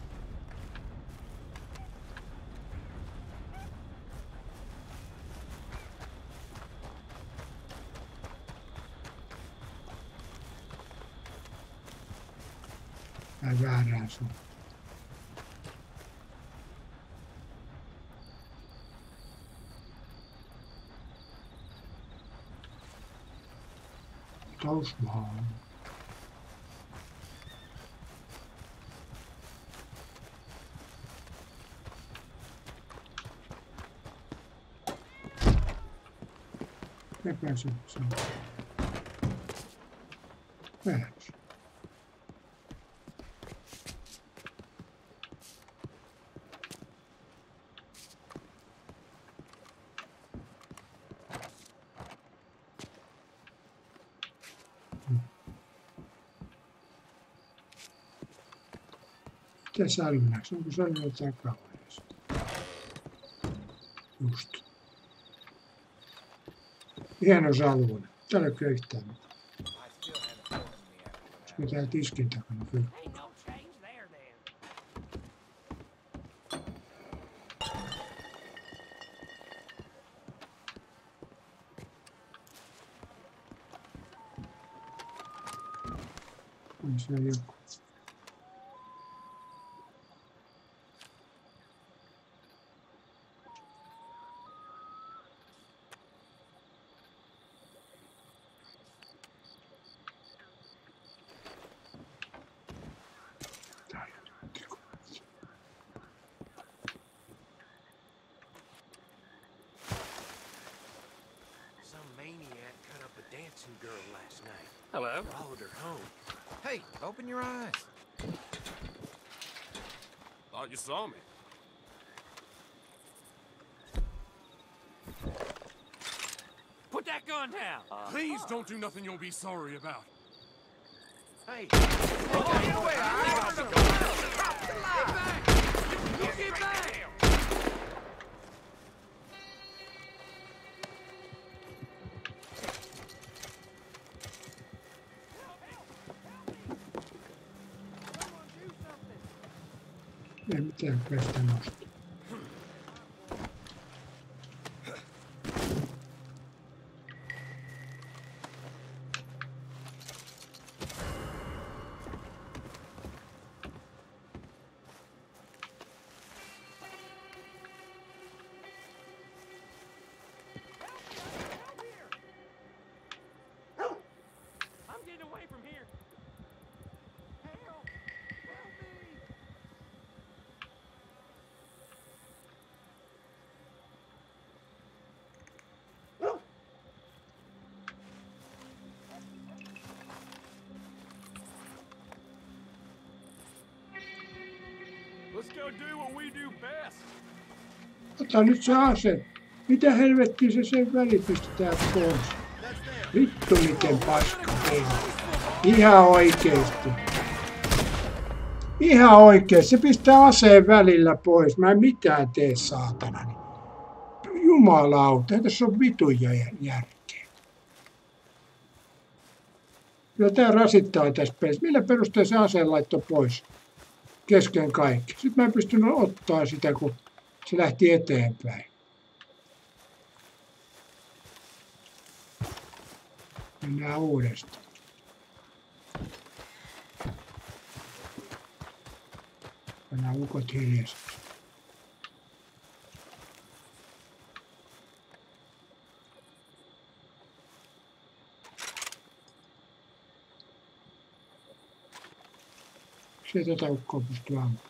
Väärään suuntaan. Tausmaa. Ne pääsee. Nähdään. Mitä salminaksi? Onko salmina takavaiheessa? Just. Hieno salvuna. Täällä ei ole yhtään mitään. Olisiko täällä tiskin takana kyllä? On siellä joku. Hello. Followed her home. Hey, open your eyes. Thought you saw me. Put that gun down. Please don't do nothing you'll be sorry about. Hey. Oh, get away! Get back! Get back! Ei mitään pestä nosta. Let's go do what we do best. Ota nyt se ase. Mitä helvettiä se sen välipistetään pois? Vittu miten paska teillä. Ihan oikeesti. Ihan oikeesti. Se pistää aseen välillä pois. Mä en mitään tee saatanani. Jumalauta. Ei tässä on vitun järkeä. Kyllä tää rasittaa tässä pelissä. Millä perusteella se aseen laittoi pois? Kesken kaikki. Sitten mä en pystynyt ottaa sitä, kun se lähti eteenpäin. Mennään uudestaan. Mennään ukot hiljaisesti. Se ei tätä ukkoa pysty ampumaan.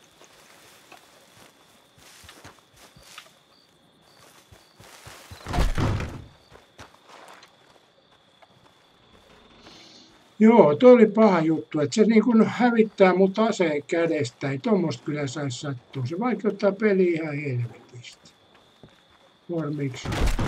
Joo, toi oli paha juttu, että se niin kuin hävittää mut aseen kädestä. Ei tommoista kyllä saisi sattua. Se vaikeuttaa peliä ihan helvetistä. Miksi?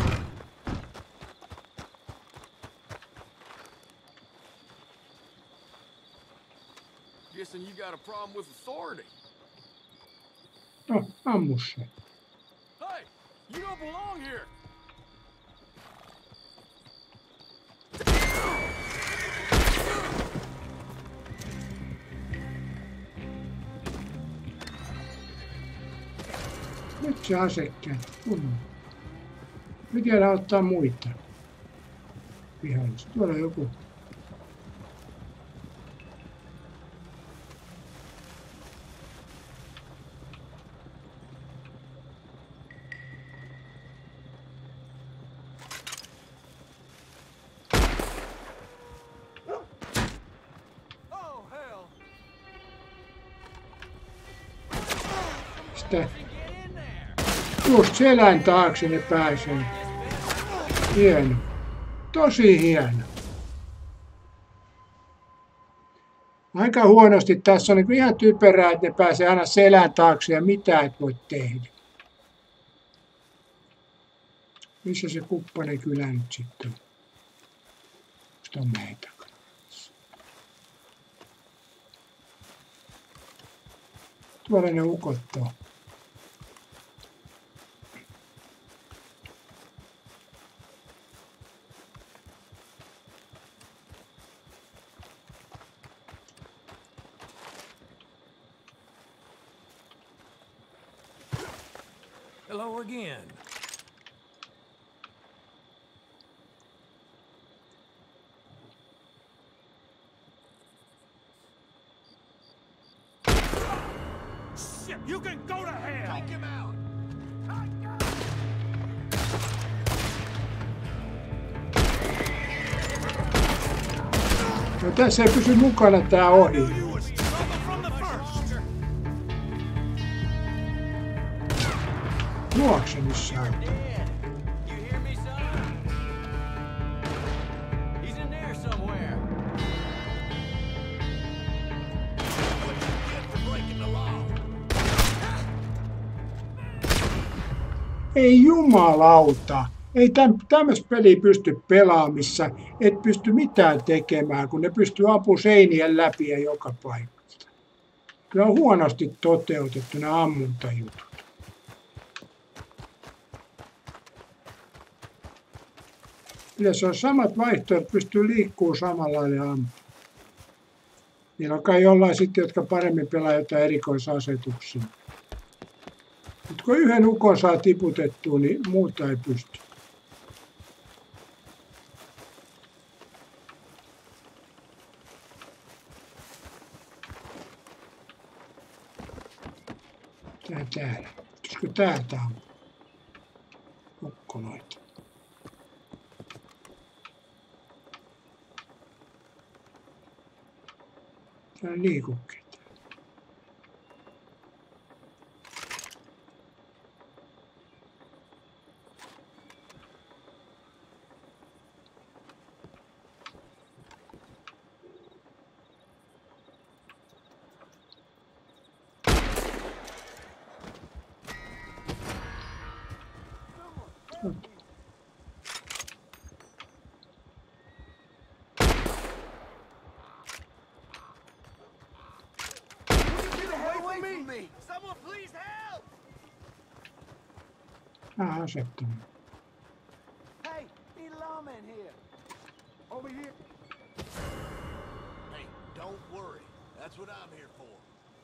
Guessing you got a problem with authority. No, ammu se. Hey, you don't belong here. Nyt se asekkeen. Nyt jäädään ottaa muita. Vihollista. Tuolla on joku. Sitä. Just selän taakse ne pääsee. Hieno. Tosi hieno. Aika huonosti. Tässä on niin ihan typerää, että ne pääsee aina selän taakse ja mitään et voi tehdä. Missä se Kuppanen kylä nyt sitten on? Sitten on meitä. Tuolla ne ukot on. Hello again. Shit, you can go to hell! Take him out! No tässä ei pysy mukana tää ohi. Luokse missä on. Ei jumalauta. Ei tämmöistä peliä pysty pelaamissa. Et pysty mitään tekemään, kun ne pystyy apuseinien läpi ja joka paikasta. Kyllä on huonosti toteutettu nämä ammuntajutut. Kyllä se on samat vaihtoehdot, pystyy liikkumaan samalla lailla ampumaan. Niillä on kai jollain sitten, jotka paremmin pelaa jotain erikoisasetuksia. Mutta kun yhden ukon saa tiputettua, niin muuta ei pysty. Täällä. Pitäisikö täältä on ukkonoita? Täällä liikukin. Asettunut. Hey, need a lawman here. Over here. Hey, don't worry. That's what I'm here for.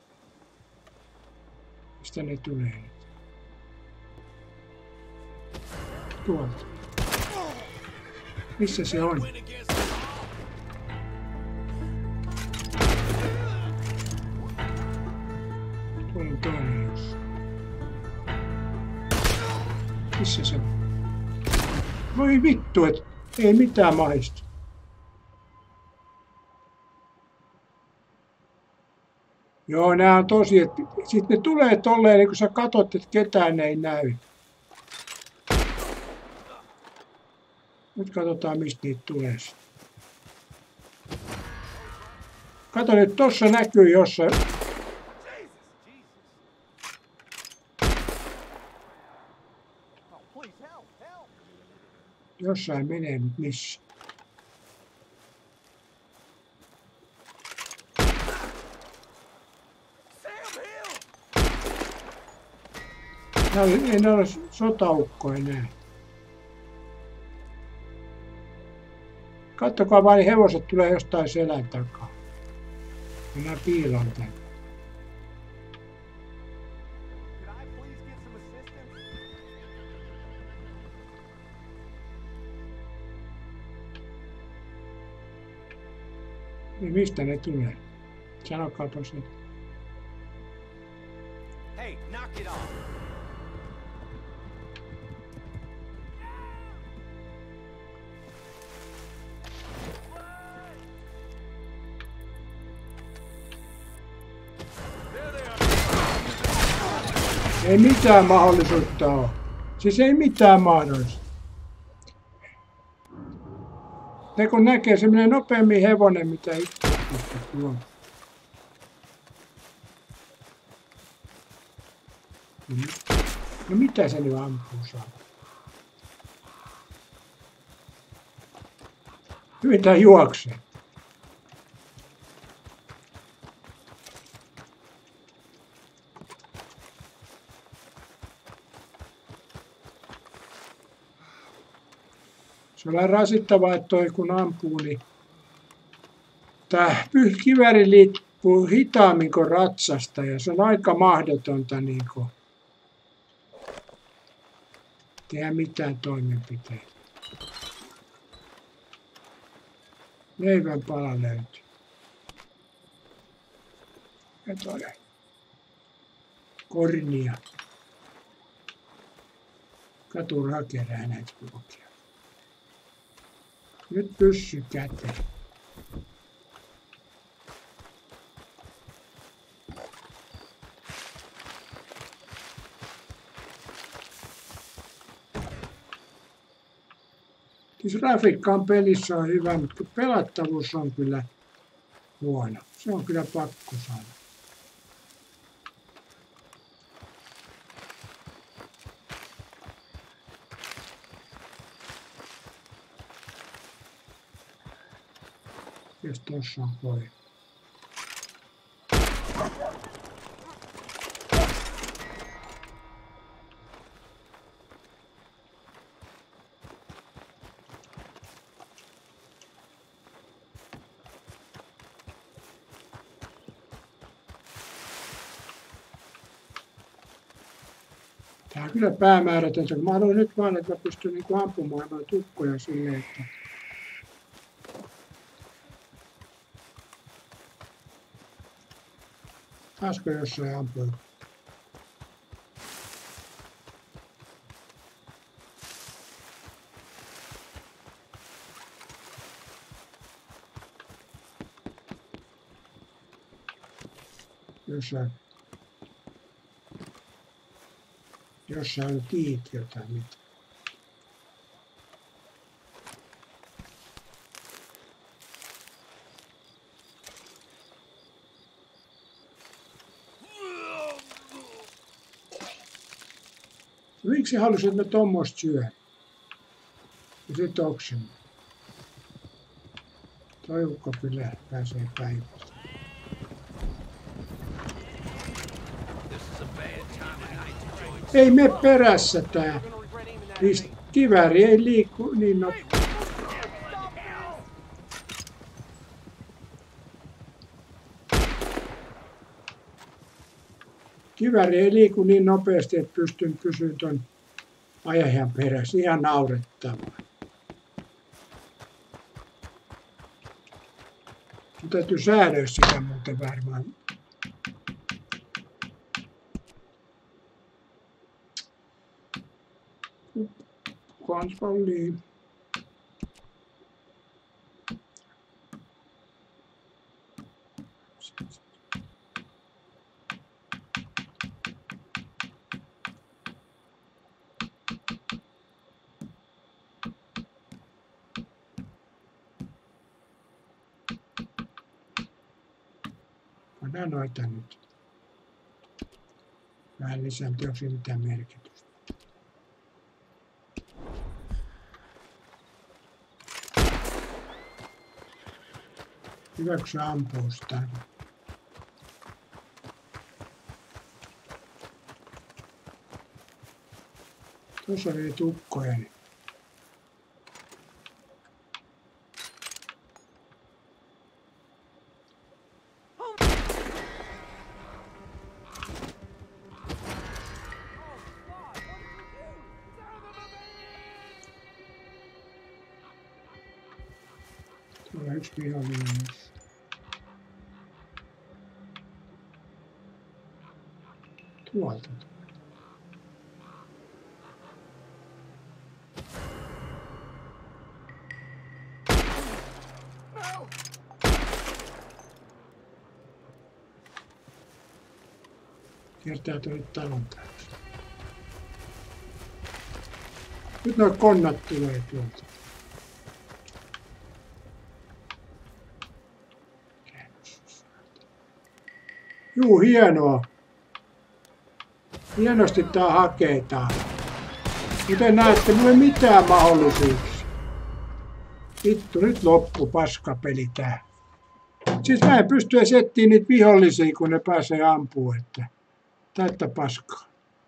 Mistä ne tulee nyt? Tuolta. Missä se on? Tuolla on toinen jos. Missä se on? Voi vittu, et ei mitään maistu. Joo, nää on tosi, että sitten ne tulee tolleen, niin kun sä katot, että ketään ei näy. Nyt katsotaan, mistä niitä tulee. Kato nyt, tossa näkyy jossain. Jossain menee, mutta missä? Ei ne ole sotaukko enää. Kattokaa vain, hevoset tulee jostain selän takaa. Minä piilan tänne. Niin mistä ne tulee? Sanokaapa se. Hey, knock it off. Ei mitään mahdollisuutta ole. Siis ei mitään mahdollisuutta. Ne kun näkee, se menee nopeammin hevonen, mitä itse. No mitä se nyt ampuu saa? Hyvin tää juoksee. Se on rasittavaa, että toi kun ampuu, niin tää kivääri liikkuu hitaammin kuin ratsasta ja se on aika mahdotonta niinku tehdä mitään toimenpiteitä. Leivän pala löytyy. Ja toinen. Kornia. Katurha kerää näitä kulkia. Nyt pyssy käteen. Siis grafiikka pelissä on hyvä, mutta pelattavuus on kyllä huono. Se on kyllä pakko sanoa. Jos tuossa on koira. Tämä on kyllä päämäärätöntä, kun mä haluan nyt vaan, että mä pystyn niin ampumaan noita tukkoja silleen, että taasko jossain ampuu? Jossain tiit jotain mitä. Miksi halusit, että mä tommoista syön? Ja sit oksen. Toi ukko kyllä pääsee päivästä. Ei me perässä tää. Kivääri ei liiku niin nopeasti. Kivääri ei liiku niin nopeasti, että pystyn pysyä ton ajajan perässä. Ihan naurettavaa. Mun täytyy säädöä sitä muuten varmaan. Kontrolliin. Pannaan noita nyt. Vähän lisää, mutta onko siinä mitään merkitystä? Hyvä, kun se ampuu sitä. Tuossa oli tukkoja. Tuolla yksi vihollinen myös. Tuolta. Kiertää tuonne talon taakse. Nyt nuo konnat tulee tuolta. Juu, hienoa. Hienosti tää hakee täällä. Kuten näette, mulla ei mitään mahdollisuuksia. Vittu, nyt loppu paskapeli tää. Siis mä en pysty edes etsiä niitä vihollisia, kun ne pääsee ampua, että täyttä paskaa.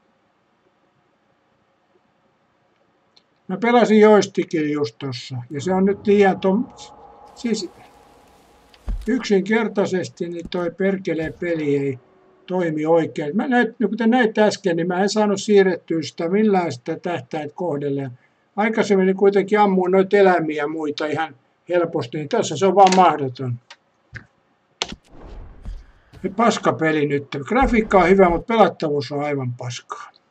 Mä pelasin joystickin just tossa, ja se on nyt liian siis yksinkertaisesti niin toi perkeleen peli ei toimi oikein. Kuten näitte äsken, niin mä en saanut siirrettyä sitä millään sitä tähtäet kohdelleen. Aikaisemmin niin kuitenkin ammuin noita eläimiä ja muita ihan helposti, niin tässä se on vaan mahdoton. Paskapeli nyt. Grafiikka on hyvä, mutta pelattavuus on aivan paskaa.